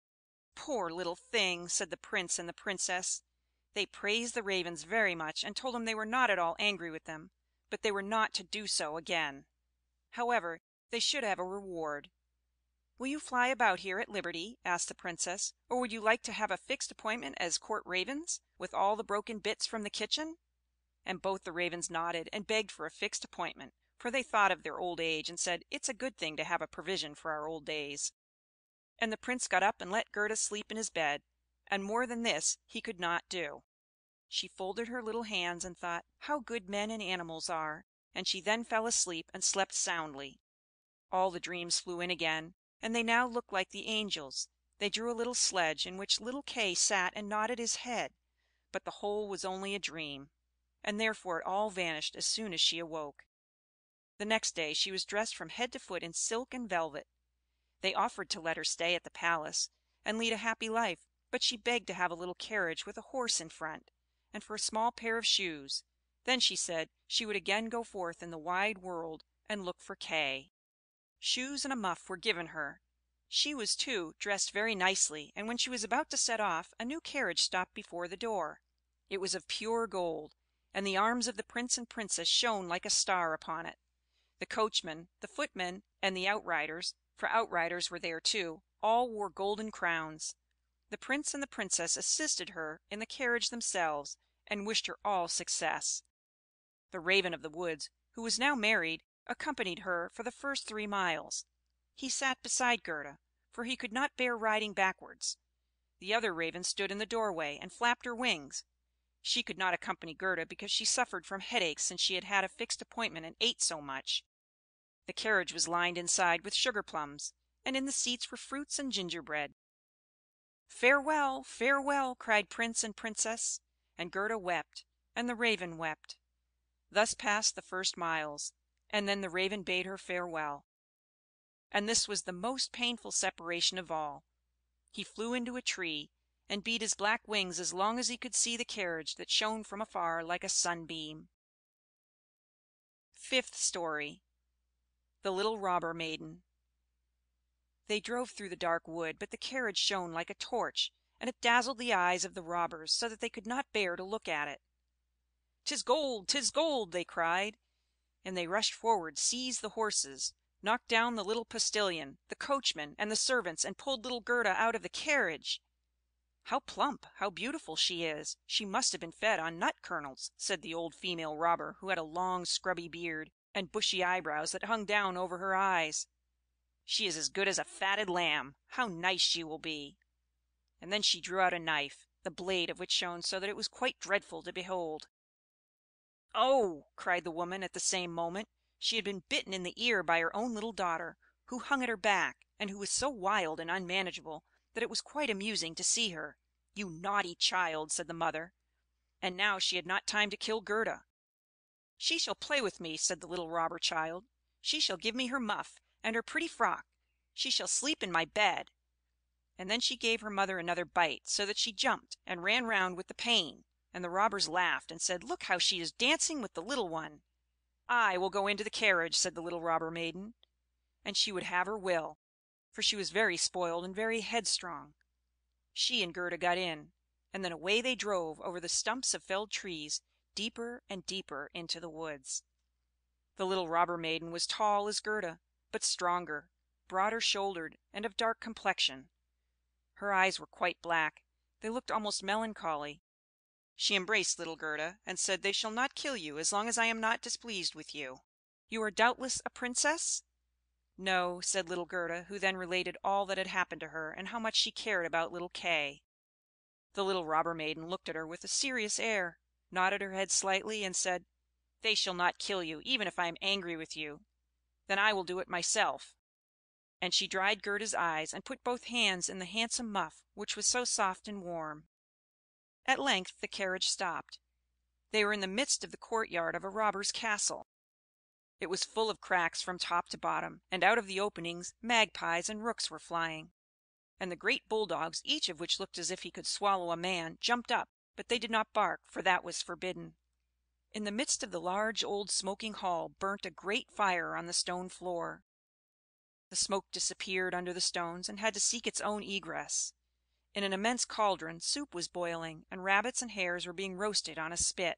"Poor little thing!" said the Prince and the Princess. They praised the Ravens very much, and told them they were not at all angry with them, but they were not to do so again. However, they should have a reward. "Will you fly about here at liberty?" asked the Princess; "or would you like to have a fixed appointment as Court Ravens, with all the broken bits from the kitchen?" And both the Ravens nodded, and begged for a fixed appointment, for they thought of their old age, and said, "It's a good thing to have a provision for our old days." And the Prince got up and let Gerda sleep in his bed, and more than this he could not do. She folded her little hands and thought, "How good men and animals are!" and she then fell asleep and slept soundly. All the dreams flew in again, and they now looked like the angels. They drew a little sledge, in which little Kay sat and nodded his head, but the whole was only a dream, and therefore it all vanished as soon as she awoke. The next day she was dressed from head to foot in silk and velvet. They offered to let her stay at the palace, and lead a happy life, but she begged to have a little carriage with a horse in front, and for a small pair of shoes. Then she said she would again go forth in the wide world and look for Kay. Shoes and a muff were given her. She was, too, dressed very nicely, and when she was about to set off, a new carriage stopped before the door. It was of pure gold, and the arms of the Prince and Princess shone like a star upon it. The coachman, the footmen, and the outriders, for outriders were there too, all wore golden crowns. The Prince and the Princess assisted her in the carriage themselves, and wished her all success. The Raven of the woods, who was now married, accompanied her for the first three miles. He sat beside Gerda, for he could not bear riding backwards. The other Raven stood in the doorway and flapped her wings. She could not accompany Gerda because she suffered from headaches since she had had a fixed appointment and ate so much. The carriage was lined inside with sugar plums, and in the seats were fruits and gingerbread. "Farewell, farewell!" cried Prince and Princess, and Gerda wept, and the Raven wept. Thus passed the first miles, and then the Raven bade her farewell. And this was the most painful separation of all. He flew into a tree, and beat his black wings as long as he could see the carriage that shone from afar like a sunbeam. Fifth Story. The Little Robber Maiden. They drove through the dark wood, but the carriage shone like a torch, and it dazzled the eyes of the robbers so that they could not bear to look at it. "'Tis gold! 'Tis gold!" they cried, and they rushed forward, seized the horses, knocked down the little postilion, the coachman, and the servants, and pulled little Gerda out of the carriage. "How plump, how beautiful she is! She must have been fed on nut kernels," said the old female robber, who had a long scrubby beard, and bushy eyebrows that hung down over her eyes. "She is as good as a fatted lamb. How nice she will be!" And then she drew out a knife, the blade of which shone so that it was quite dreadful to behold. "Oh!" cried the woman at the same moment. She had been bitten in the ear by her own little daughter, who hung at her back, and who was so wild and unmanageable that it was quite amusing to see her. "You naughty child!" said the mother. And now she had not time to kill Gerda. "She shall play with me," said the little robber child. "She shall give me her muff, and her pretty frock. She shall sleep in my bed." And then she gave her mother another bite, so that she jumped and ran round with the pain, and the robbers laughed and said, "Look how she is dancing with the little one." "I will go into the carriage," said the little robber maiden. And she would have her will, for she was very spoiled and very headstrong. She and Gerda got in, and then away they drove over the stumps of felled trees, deeper and deeper into the woods. The little robber maiden was tall as Gerda, but stronger, broader shouldered, and of dark complexion. Her eyes were quite black; they looked almost melancholy. She embraced little Gerda, and said, "They shall not kill you as long as I am not displeased with you. You are doubtless a princess?" "No," said little Gerda, who then related all that had happened to her, and how much she cared about little Kay. The little robber maiden looked at her with a serious air, nodded her head slightly, and said, "They shall not kill you, even if I am angry with you. Then I will do it myself." And she dried Gerda's eyes, and put both hands in the handsome muff, which was so soft and warm. At length the carriage stopped. They were in the midst of the courtyard of a robber's castle. It was full of cracks from top to bottom, and out of the openings magpies and rooks were flying. And the great bulldogs, each of which looked as if he could swallow a man, jumped up, but they did not bark, for that was forbidden. In the midst of the large old smoking hall burnt a great fire on the stone floor. The smoke disappeared under the stones, and had to seek its own egress. In an immense cauldron soup was boiling, and rabbits and hares were being roasted on a spit.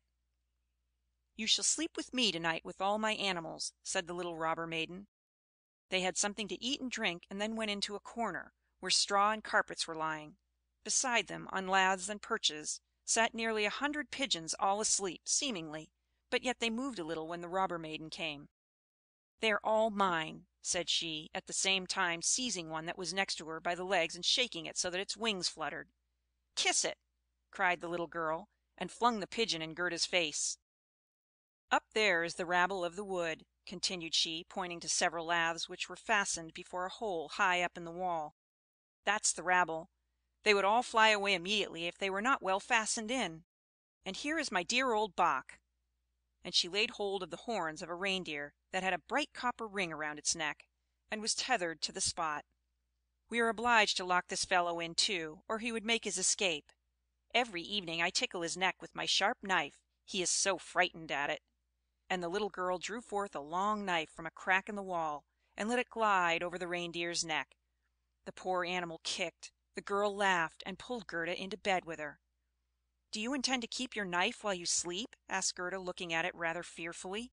"You shall sleep with me to night with all my animals," said the little robber maiden. They had something to eat and drink, and then went into a corner, where straw and carpets were lying. Beside them, on laths and perches, sat nearly a hundred pigeons, all asleep, seemingly, but yet they moved a little when the robber maiden came. "They are all mine," said she, at the same time seizing one that was next to her by the legs and shaking it so that its wings fluttered. "Kiss it!" cried the little girl, and flung the pigeon in Gerda's face. "Up there is the rabble of the wood," continued she, pointing to several laths which were fastened before a hole high up in the wall. "That's the rabble. They would all fly away immediately if they were not well fastened in. And here is my dear old Bach." And she laid hold of the horns of a reindeer that had a bright copper ring around its neck, and was tethered to the spot. "We are obliged to lock this fellow in too, or he would make his escape. Every evening I tickle his neck with my sharp knife, he is so frightened at it." And the little girl drew forth a long knife from a crack in the wall, and let it glide over the reindeer's neck. The poor animal kicked, the girl laughed, and pulled Gerda into bed with her. "Do you intend to keep your knife while you sleep?" asked Gerda, looking at it rather fearfully.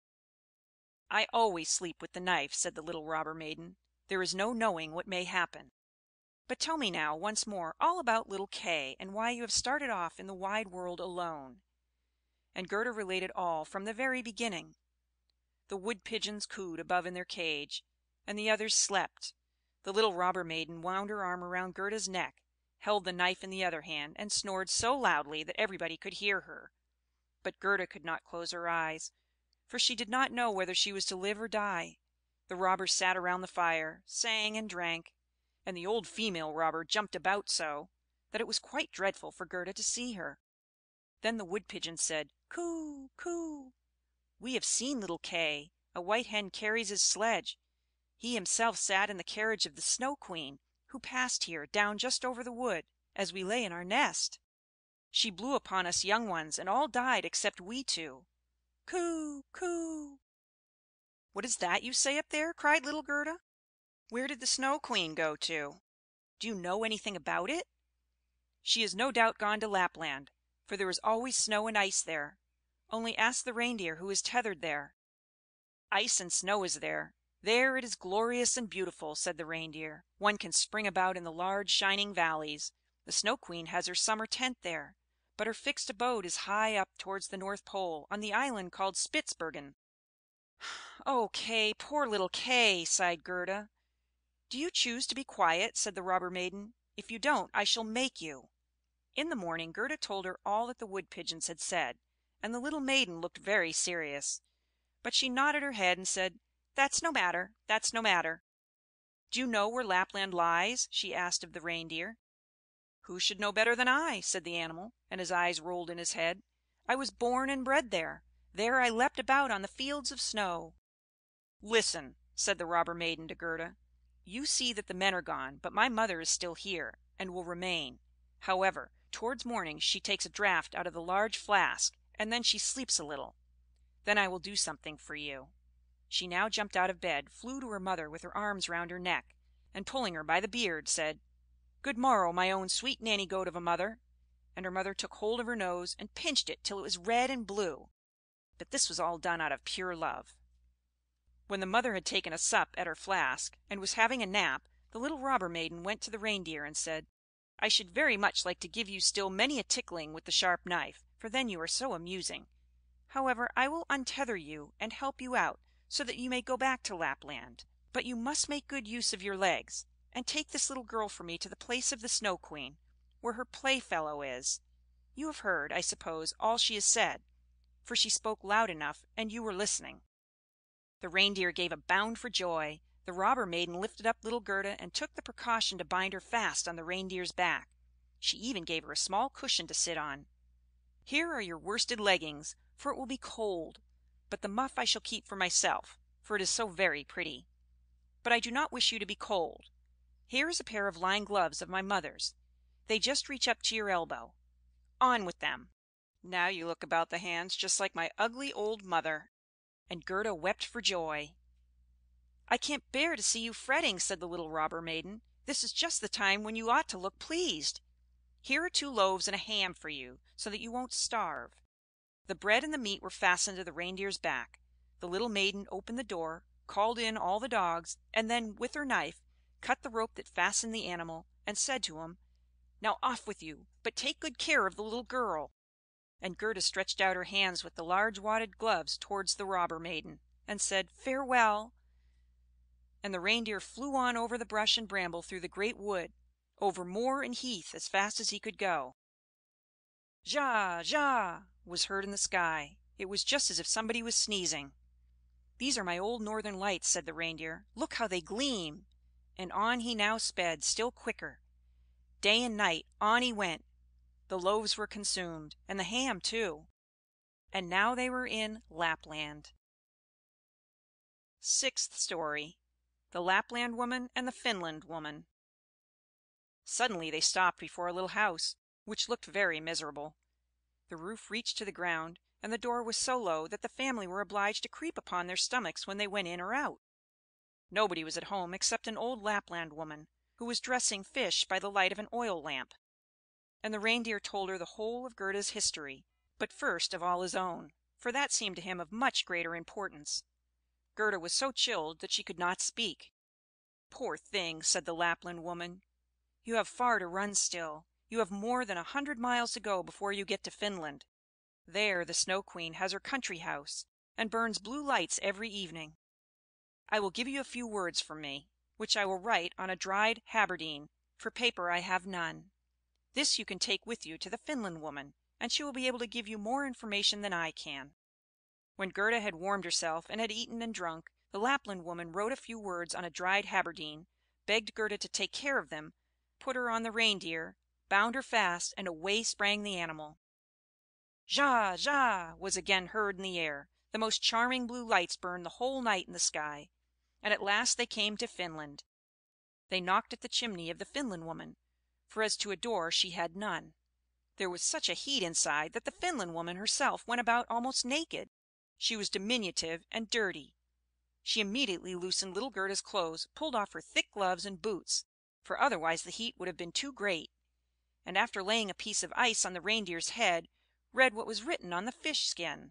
"I always sleep with the knife," said the little robber maiden. "There is no knowing what may happen. But tell me now, once more, all about little Kay, and why you have started off in the wide world alone." And Gerda related all from the very beginning. The wood pigeons cooed above in their cage, and the others slept. The little robber maiden wound her arm around Gerda's neck, held the knife in the other hand, and snored so loudly that everybody could hear her. But Gerda could not close her eyes, for she did not know whether she was to live or die. The robbers sat around the fire, sang and drank. and the old female robber jumped about so, that it was quite dreadful for Gerda to see her. Then the wood pigeons said, "Coo! Coo! We have seen little Kay. A white hen carries his sledge. He himself sat in the carriage of the Snow Queen, who passed here, down just over the wood, as we lay in our nest. She blew upon us young ones, and all died except we two. Coo! Coo!" "What is that you say up there?" cried little Gerda. "Where did the Snow Queen go to? Do you know anything about it?" "She has no doubt gone to Lapland, for there is always snow and ice there. Only ask the Reindeer who is tethered there. Ice and snow is there. There it is glorious and beautiful," said the Reindeer. "One can spring about in the large shining valleys. The Snow Queen has her summer tent there, but her fixed abode is high up towards the North Pole, on the island called Spitzbergen." "Oh, Kay, poor little Kay!" sighed Gerda. "Do you choose to be quiet?" said the robber maiden. "If you don't, I shall make you." In the morning Gerda told her all that the wood pigeons had said, and the little maiden looked very serious. But she nodded her head and said, "That's no matter, that's no matter." "Do you know where Lapland lies?" she asked of the Reindeer. "Who should know better than I?" said the animal, and his eyes rolled in his head. "I was born and bred there. There I leapt about on the fields of snow." "Listen," said the robber maiden to Gerda. "You see that the men are gone, but my mother is still here, and will remain. However, towards morning she takes a draught out of the large flask, and then she sleeps a little. Then I will do something for you." She now jumped out of bed, flew to her mother with her arms round her neck, and pulling her by the beard, said, "Good morrow, my own sweet nanny goat of a mother." And her mother took hold of her nose, and pinched it till it was red and blue. But this was all done out of pure love. When the mother had taken a sup at her flask, and was having a nap, the little robber maiden went to the Reindeer and said, "I should very much like to give you still many a tickling with the sharp knife, for then you are so amusing. However, I will untether you and help you out, so that you may go back to Lapland. But you must make good use of your legs, and take this little girl for me to the place of the Snow Queen, where her playfellow is. You have heard, I suppose, all she has said, for she spoke loud enough, and you were listening." The Reindeer gave a bound for joy. The robber maiden lifted up little Gerda, and took the precaution to bind her fast on the Reindeer's back. She even gave her a small cushion to sit on. "Here are your worsted leggings, for it will be cold; but the muff I shall keep for myself, for it is so very pretty. But I do not wish you to be cold. Here is a pair of lined gloves of my mother's. They just reach up to your elbow. On with them! Now you look about the hands just like my ugly old mother." And Gerda wept for joy. "I can't bear to see you fretting," said the little robber maiden. "This is just the time when you ought to look pleased. Here are two loaves and a ham for you, so that you won't starve." The bread and the meat were fastened to the Reindeer's back. The little maiden opened the door, called in all the dogs, and then with her knife cut the rope that fastened the animal, and said to him, "Now off with you, but take good care of the little girl." And Gerda stretched out her hands with the large wadded gloves towards the robber maiden, and said, "Farewell!" And the Reindeer flew on over the brush and bramble through the great wood, over moor and heath as fast as he could go. "Ja! Ja!" was heard in the sky. It was just as if somebody was sneezing. "These are my old Northern Lights," said the Reindeer. "Look how they gleam!" And on he now sped, still quicker. Day and night on he went. The loaves were consumed, and the ham too. And now they were in Lapland. Sixth story. The Lapland Woman and the Finland Woman. Suddenly they stopped before a little house, which looked very miserable. The roof reached to the ground, and the door was so low that the family were obliged to creep upon their stomachs when they went in or out. Nobody was at home except an old Lapland woman, who was dressing fish by the light of an oil lamp. And the Reindeer told her the whole of Gerda's history, but first of all his own, for that seemed to him of much greater importance. Gerda was so chilled that she could not speak. "Poor thing," said the Lapland woman, "you have far to run still. You have more than a hundred miles to go before you get to Finland. There the Snow Queen has her country house, and burns blue lights every evening. I will give you a few words from me, which I will write on a dried haberdine, for paper I have none. This you can take with you to the Finland woman, and she will be able to give you more information than I can." When Gerda had warmed herself and had eaten and drunk, the Lapland woman wrote a few words on a dried haberdine, begged Gerda to take care of them, put her on the reindeer, bound her fast, and away sprang the animal. "Zsa! Zsa!" was again heard in the air. The most charming blue lights burned the whole night in the sky, and at last they came to Finland. They knocked at the chimney of the Finland woman, for as to a door she had none. There was such a heat inside that the Finland woman herself went about almost naked. She was diminutive and dirty. She immediately loosened little Gerda's clothes, pulled off her thick gloves and boots, for otherwise the heat would have been too great, and after laying a piece of ice on the reindeer's head, read what was written on the fish skin.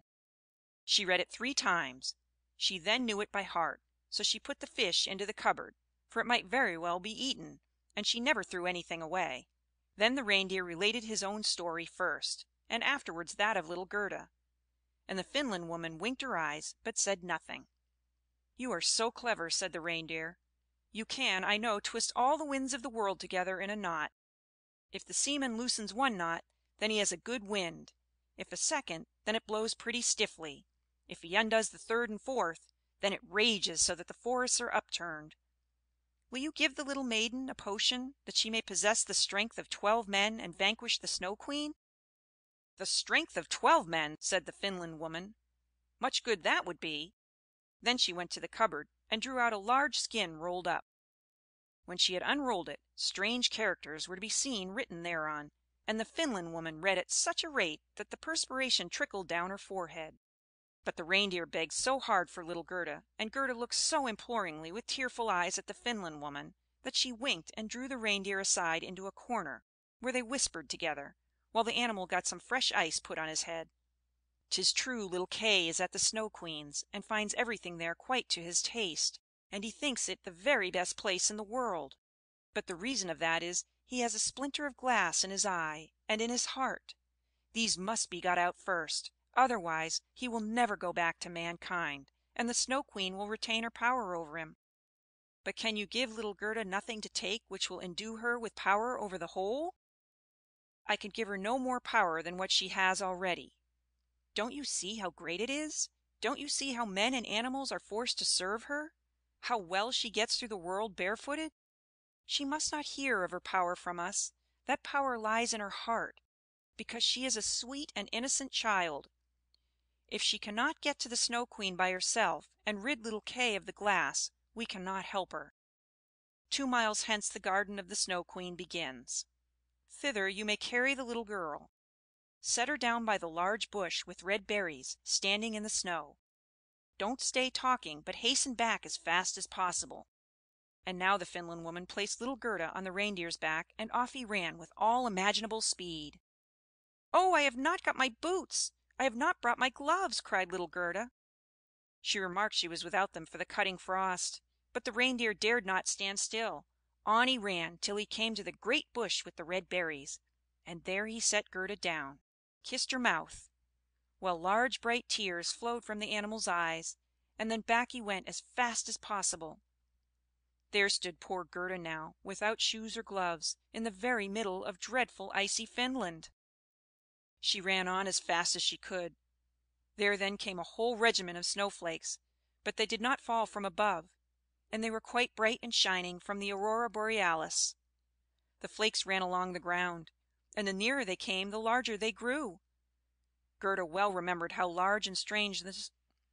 She read it three times. She then knew it by heart, so she put the fish into the cupboard, for it might very well be eaten, and she never threw anything away. Then the reindeer related his own story first, and afterwards that of little Gerda, and the Finland woman winked her eyes, but said nothing. "You are so clever," said the reindeer. "You can, I know, twist all the winds of the world together in a knot. If the seaman loosens one knot, then he has a good wind; if a second, then it blows pretty stiffly; if he undoes the third and fourth, then it rages so that the forests are upturned. Will you give the little maiden a potion, that she may possess the strength of twelve men and vanquish the Snow Queen?" "The strength of twelve men!" said the Finland woman. "Much good that would be!" Then she went to the cupboard, and drew out a large skin rolled up. When she had unrolled it, strange characters were to be seen written thereon, and the Finland woman read at such a rate that the perspiration trickled down her forehead. But the reindeer begged so hard for little Gerda, and Gerda looked so imploringly with tearful eyes at the Finland woman, that she winked and drew the reindeer aside into a corner, where they whispered together, while the animal got some fresh ice put on his head. 'Tis true little Kay is at the Snow Queen's, and finds everything there quite to his taste, and he thinks it the very best place in the world; but the reason of that is, he has a splinter of glass in his eye and in his heart. These must be got out first, otherwise he will never go back to mankind, and the Snow Queen will retain her power over him. But can you give little Gerda nothing to take which will endue her with power over the whole?" "I can give her no more power than what she has already. Don't you see how great it is? Don't you see how men and animals are forced to serve her? How well she gets through the world barefooted? She must not hear of her power from us. That power lies in her heart, because she is a sweet and innocent child. If she cannot get to the Snow Queen by herself, and rid little Kay of the glass, we cannot help her. Two miles hence the garden of the Snow Queen begins. Thither you may carry the little girl. Set her down by the large bush with red berries, standing in the snow. Don't stay talking, but hasten back as fast as possible." And now the Finland woman placed little Gerda on the reindeer's back, and off he ran with all imaginable speed. "Oh, I have not got my boots! I have not brought my gloves!" cried little Gerda. She remarked she was without them for the cutting frost, but the reindeer dared not stand still. On he ran till he came to the great bush with the red berries, and there he set Gerda down, kissed her mouth, while large bright tears flowed from the animal's eyes, and then back he went as fast as possible. There stood poor Gerda now, without shoes or gloves, in the very middle of dreadful icy Finland. She ran on as fast as she could. There then came a whole regiment of snowflakes, but they did not fall from above, and they were quite bright and shining from the aurora borealis. The flakes ran along the ground, and the nearer they came the larger they grew. Gerda well remembered how large and strange the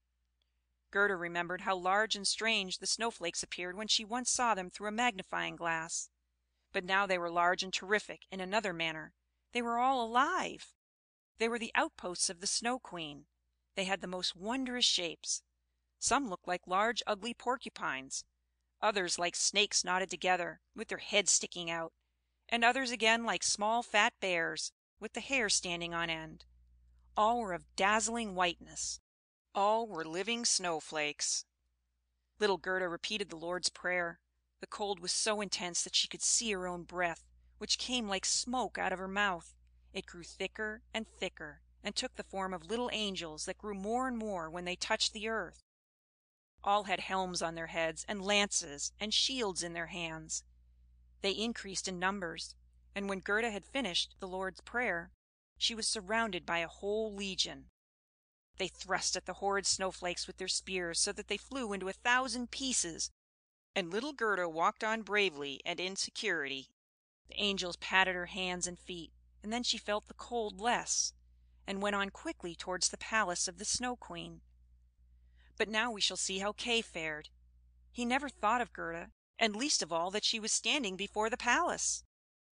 Gerda remembered how large and strange the snowflakes appeared when she once saw them through a magnifying glass. But now they were large and terrific in another manner. They were all alive. They were the outposts of the Snow Queen. They had the most wondrous shapes. Some looked like large ugly porcupines, others like snakes knotted together, with their heads sticking out, and others again like small fat bears, with the hair standing on end. All were of dazzling whiteness. All were living snowflakes. Little Gerda repeated the Lord's Prayer. The cold was so intense that she could see her own breath, which came like smoke out of her mouth. It grew thicker and thicker, and took the form of little angels that grew more and more when they touched the earth. All had helms on their heads, and lances and shields in their hands. They increased in numbers, and when Gerda had finished the Lord's Prayer, she was surrounded by a whole legion. They thrust at the horrid snowflakes with their spears, so that they flew into a thousand pieces. And little Gerda walked on bravely and in security. The angels patted her hands and feet, and then she felt the cold less, and went on quickly towards the palace of the Snow Queen. But now we shall see how Kay fared. He never thought of Gerda, and least of all that she was standing before the palace.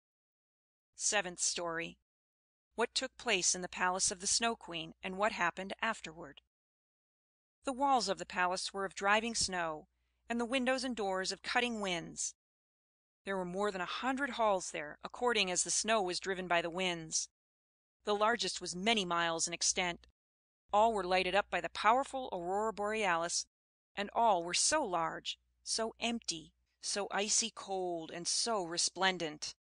Seventh Story. What took place in the palace of the Snow Queen, and what happened afterward. The walls of the palace were of driving snow, and the windows and doors of cutting winds. There were more than a hundred halls there, according as the snow was driven by the winds. The largest was many miles in extent. All were lighted up by the powerful aurora borealis, and all were so large, so empty, so icy cold, and so resplendent.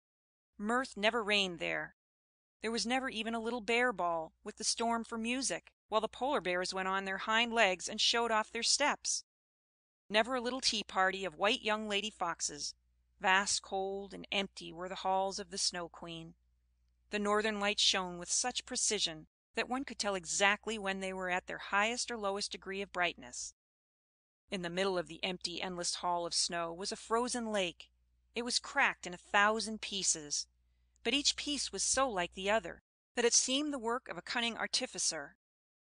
Mirth never reigned there. There was never even a little bear ball, with the storm for music, while the polar bears went on their hind legs and showed off their steps. Never a little tea party of white young lady foxes. Vast, cold, and empty were the halls of the Snow Queen. The northern lights shone with such precision that one could tell exactly when they were at their highest or lowest degree of brightness. In the middle of the empty, endless hall of snow was a frozen lake. It was cracked in a thousand pieces, but each piece was so like the other that it seemed the work of a cunning artificer.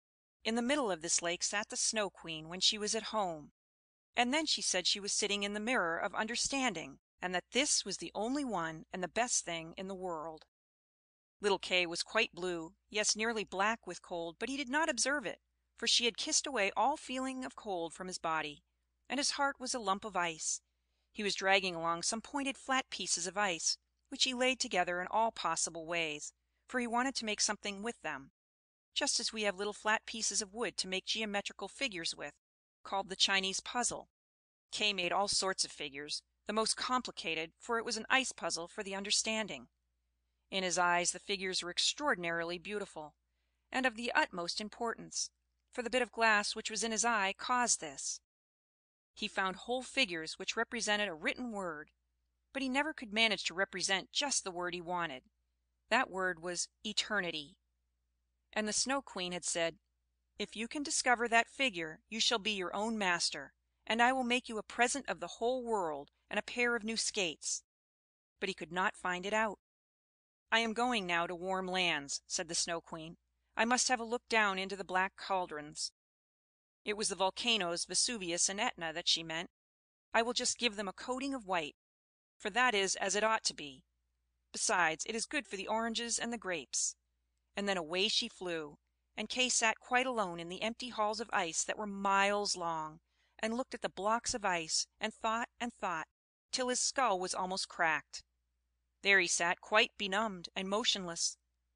In the middle of this lake sat the Snow Queen when she was at home, and then she said she was sitting in the mirror of understanding, and that this was the only one and the best thing in the world. Little Kay was quite blue, yes, nearly black with cold, but he did not observe it, for she had kissed away all feeling of cold from his body, and his heart was a lump of ice. He was dragging along some pointed flat pieces of ice, which he laid together in all possible ways, for he wanted to make something with them, just as we have little flat pieces of wood to make geometrical figures with, called the Chinese puzzle. Kay made all sorts of figures, the most complicated, for it was an ice puzzle for the understanding. In his eyes the figures were extraordinarily beautiful, and of the utmost importance, for the bit of glass which was in his eye caused this. He found whole figures which represented a written word, but he never could manage to represent just the word he wanted. That word was eternity. And the Snow Queen had said, "If you can discover that figure, you shall be your own master, and I will make you a present of the whole world and a pair of new skates." But he could not find it out. "I am going now to warm lands," said the Snow Queen. "I must have a look down into the black cauldrons." It was the volcanoes Vesuvius and Etna that she meant. "I will just give them a coating of white, for that is as it ought to be. Besides, it is good for the oranges and the grapes." And then away she flew, and Kay sat quite alone in the empty halls of ice that were miles long, and looked at the blocks of ice, and thought and thought, till his skull was almost cracked. There he sat quite benumbed and motionless.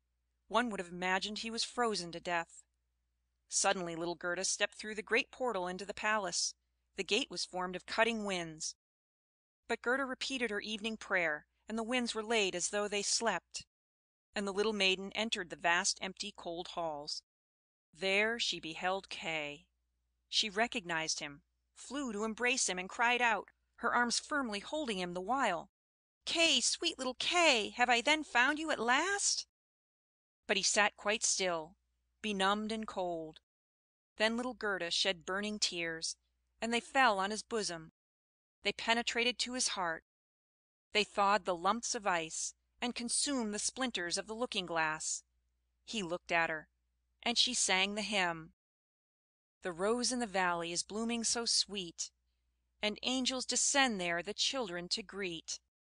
One would have imagined he was frozen to death. Suddenly little Gerda stepped through the great portal into the palace. The gate was formed of cutting winds. But Gerda repeated her evening prayer, and the winds were laid as though they slept, and the little maiden entered the vast, empty, cold halls. There she beheld Kay. She recognized him, flew to embrace him, and cried out, her arms firmly holding him the while, "Kay, sweet little Kay, have I then found you at last?" But he sat quite still, benumbed and cold. Then little Gerda shed burning tears, and they fell on his bosom. They penetrated to his heart. They thawed the lumps of ice, and consumed the splinters of the looking glass. He looked at her, and she sang the hymn, "The rose in the valley is blooming so sweet, and angels descend there the children to greet."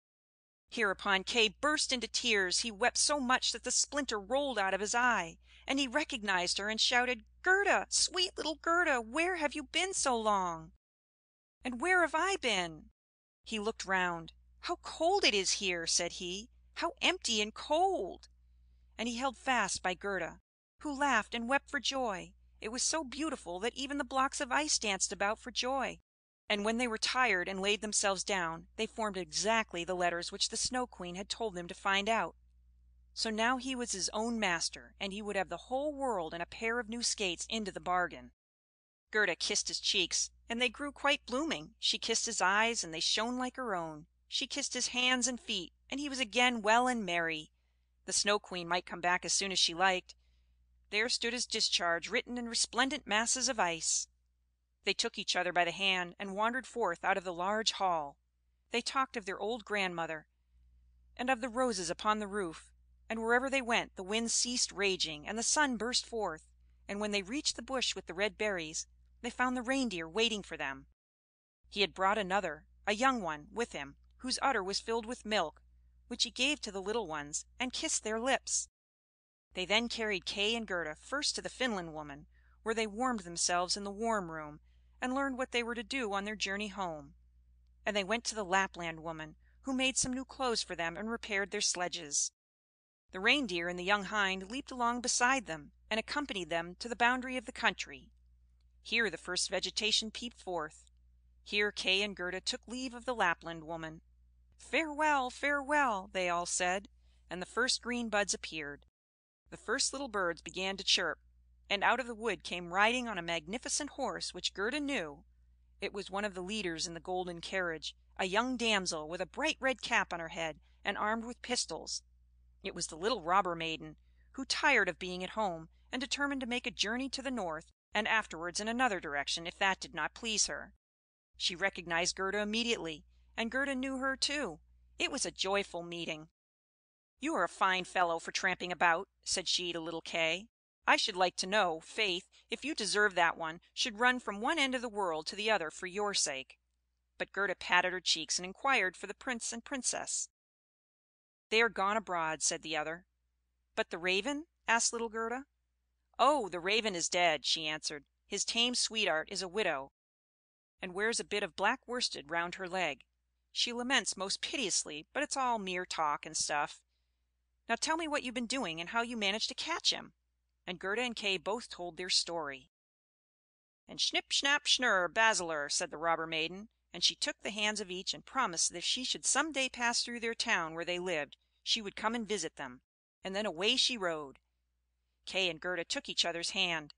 Hereupon Kay burst into tears. He wept so much that the splinter rolled out of his eye, and he recognized her, and shouted, "Gerda, sweet little Gerda, where have you been so long?" "And where have I been?" He looked round. "How cold it is here!" said he. "How empty and cold!" And he held fast by Gerda, who laughed and wept for joy. It was so beautiful that even the blocks of ice danced about for joy. And when they were tired and laid themselves down, they formed exactly the letters which the Snow Queen had told them to find out. So now he was his own master, and he would have the whole world and a pair of new skates into the bargain. Gerda kissed his cheeks, and they grew quite blooming. She kissed his eyes, and they shone like her own. She kissed his hands and feet, and he was again well and merry. The Snow Queen might come back as soon as she liked. There stood his discharge written in resplendent masses of ice. They took each other by the hand and wandered forth out of the large hall. They talked of their old grandmother, and of the roses upon the roof; and wherever they went the wind ceased raging, and the sun burst forth; and when they reached the bush with the red berries, they found the Reindeer waiting for them. He had brought another, a young one, with him, whose udder was filled with milk, which he gave to the little ones, and kissed their lips. They then carried Kay and Gerda first to the Finland woman, where they warmed themselves in the warm room, and learned what they were to do on their journey home. And they went to the Lapland woman, who made some new clothes for them and repaired their sledges. The Reindeer and the young hind leaped along beside them, and accompanied them to the boundary of the country. Here the first vegetation peeped forth. Here Kay and Gerda took leave of the Lapland woman. "Farewell, farewell!" they all said, and the first green buds appeared. The first little birds began to chirp, and out of the wood came riding on a magnificent horse which Gerda knew. It was one of the leaders in the golden carriage, a young damsel with a bright red cap on her head, and armed with pistols. It was the little robber maiden, who, tired of being at home, and determined to make a journey to the north, and afterwards in another direction if that did not please her. She recognized Gerda immediately, and Gerda knew her too. It was a joyful meeting. "You are a fine fellow for tramping about," said she to little Kay. "I should like to know, faith, if you deserve that one should run from one end of the world to the other for your sake." But Gerda patted her cheeks and inquired for the Prince and Princess. "They are gone abroad," said the other. "But the Raven?" asked little Gerda. "Oh, the Raven is dead," she answered. "His tame sweetheart is a widow, and wears a bit of black worsted round her leg. She laments most piteously, but it's all mere talk and stuff. Now tell me what you've been doing, and how you managed to catch him." And Gerda and Kay both told their story. "And Schnipp schnapp schnurre basselurre," said the robber maiden, and she took the hands of each, and promised that if she should some day pass through their town where they lived, she would come and visit them. And then away she rode. Kay and Gerda took each other's hand.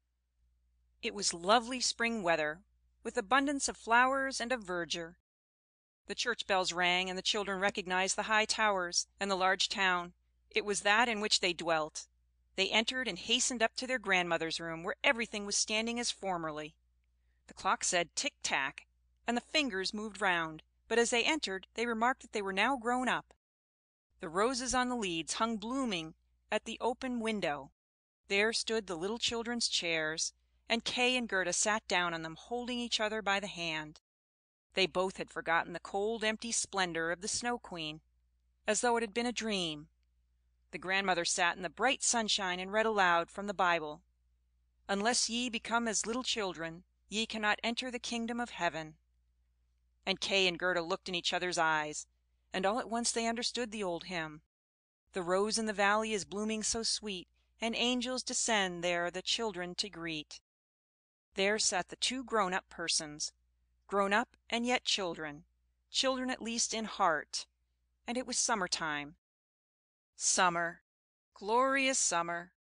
It was lovely spring weather, with abundance of flowers and of verdure. The church bells rang, and the children recognized the high towers and the large town. It was that in which they dwelt. They entered and hastened up to their grandmother's room, where everything was standing as formerly. The clock said tick tack, and the fingers moved round; but as they entered they remarked that they were now grown up. The roses on the leads hung blooming at the open window. There stood the little children's chairs, and Kay and Gerda sat down on them, holding each other by the hand. They both had forgotten the cold, empty splendor of the Snow Queen, as though it had been a dream. The grandmother sat in the bright sunshine and read aloud from the Bible: "Unless ye become as little children, ye cannot enter the kingdom of heaven." And Kay and Gerda looked in each other's eyes, and all at once they understood the old hymn: "The rose in the valley is blooming so sweet, and angels descend there the children to greet." There sat the two grown up persons, grown up and yet children, children at least in heart, and it was summer time. Summer, glorious summer!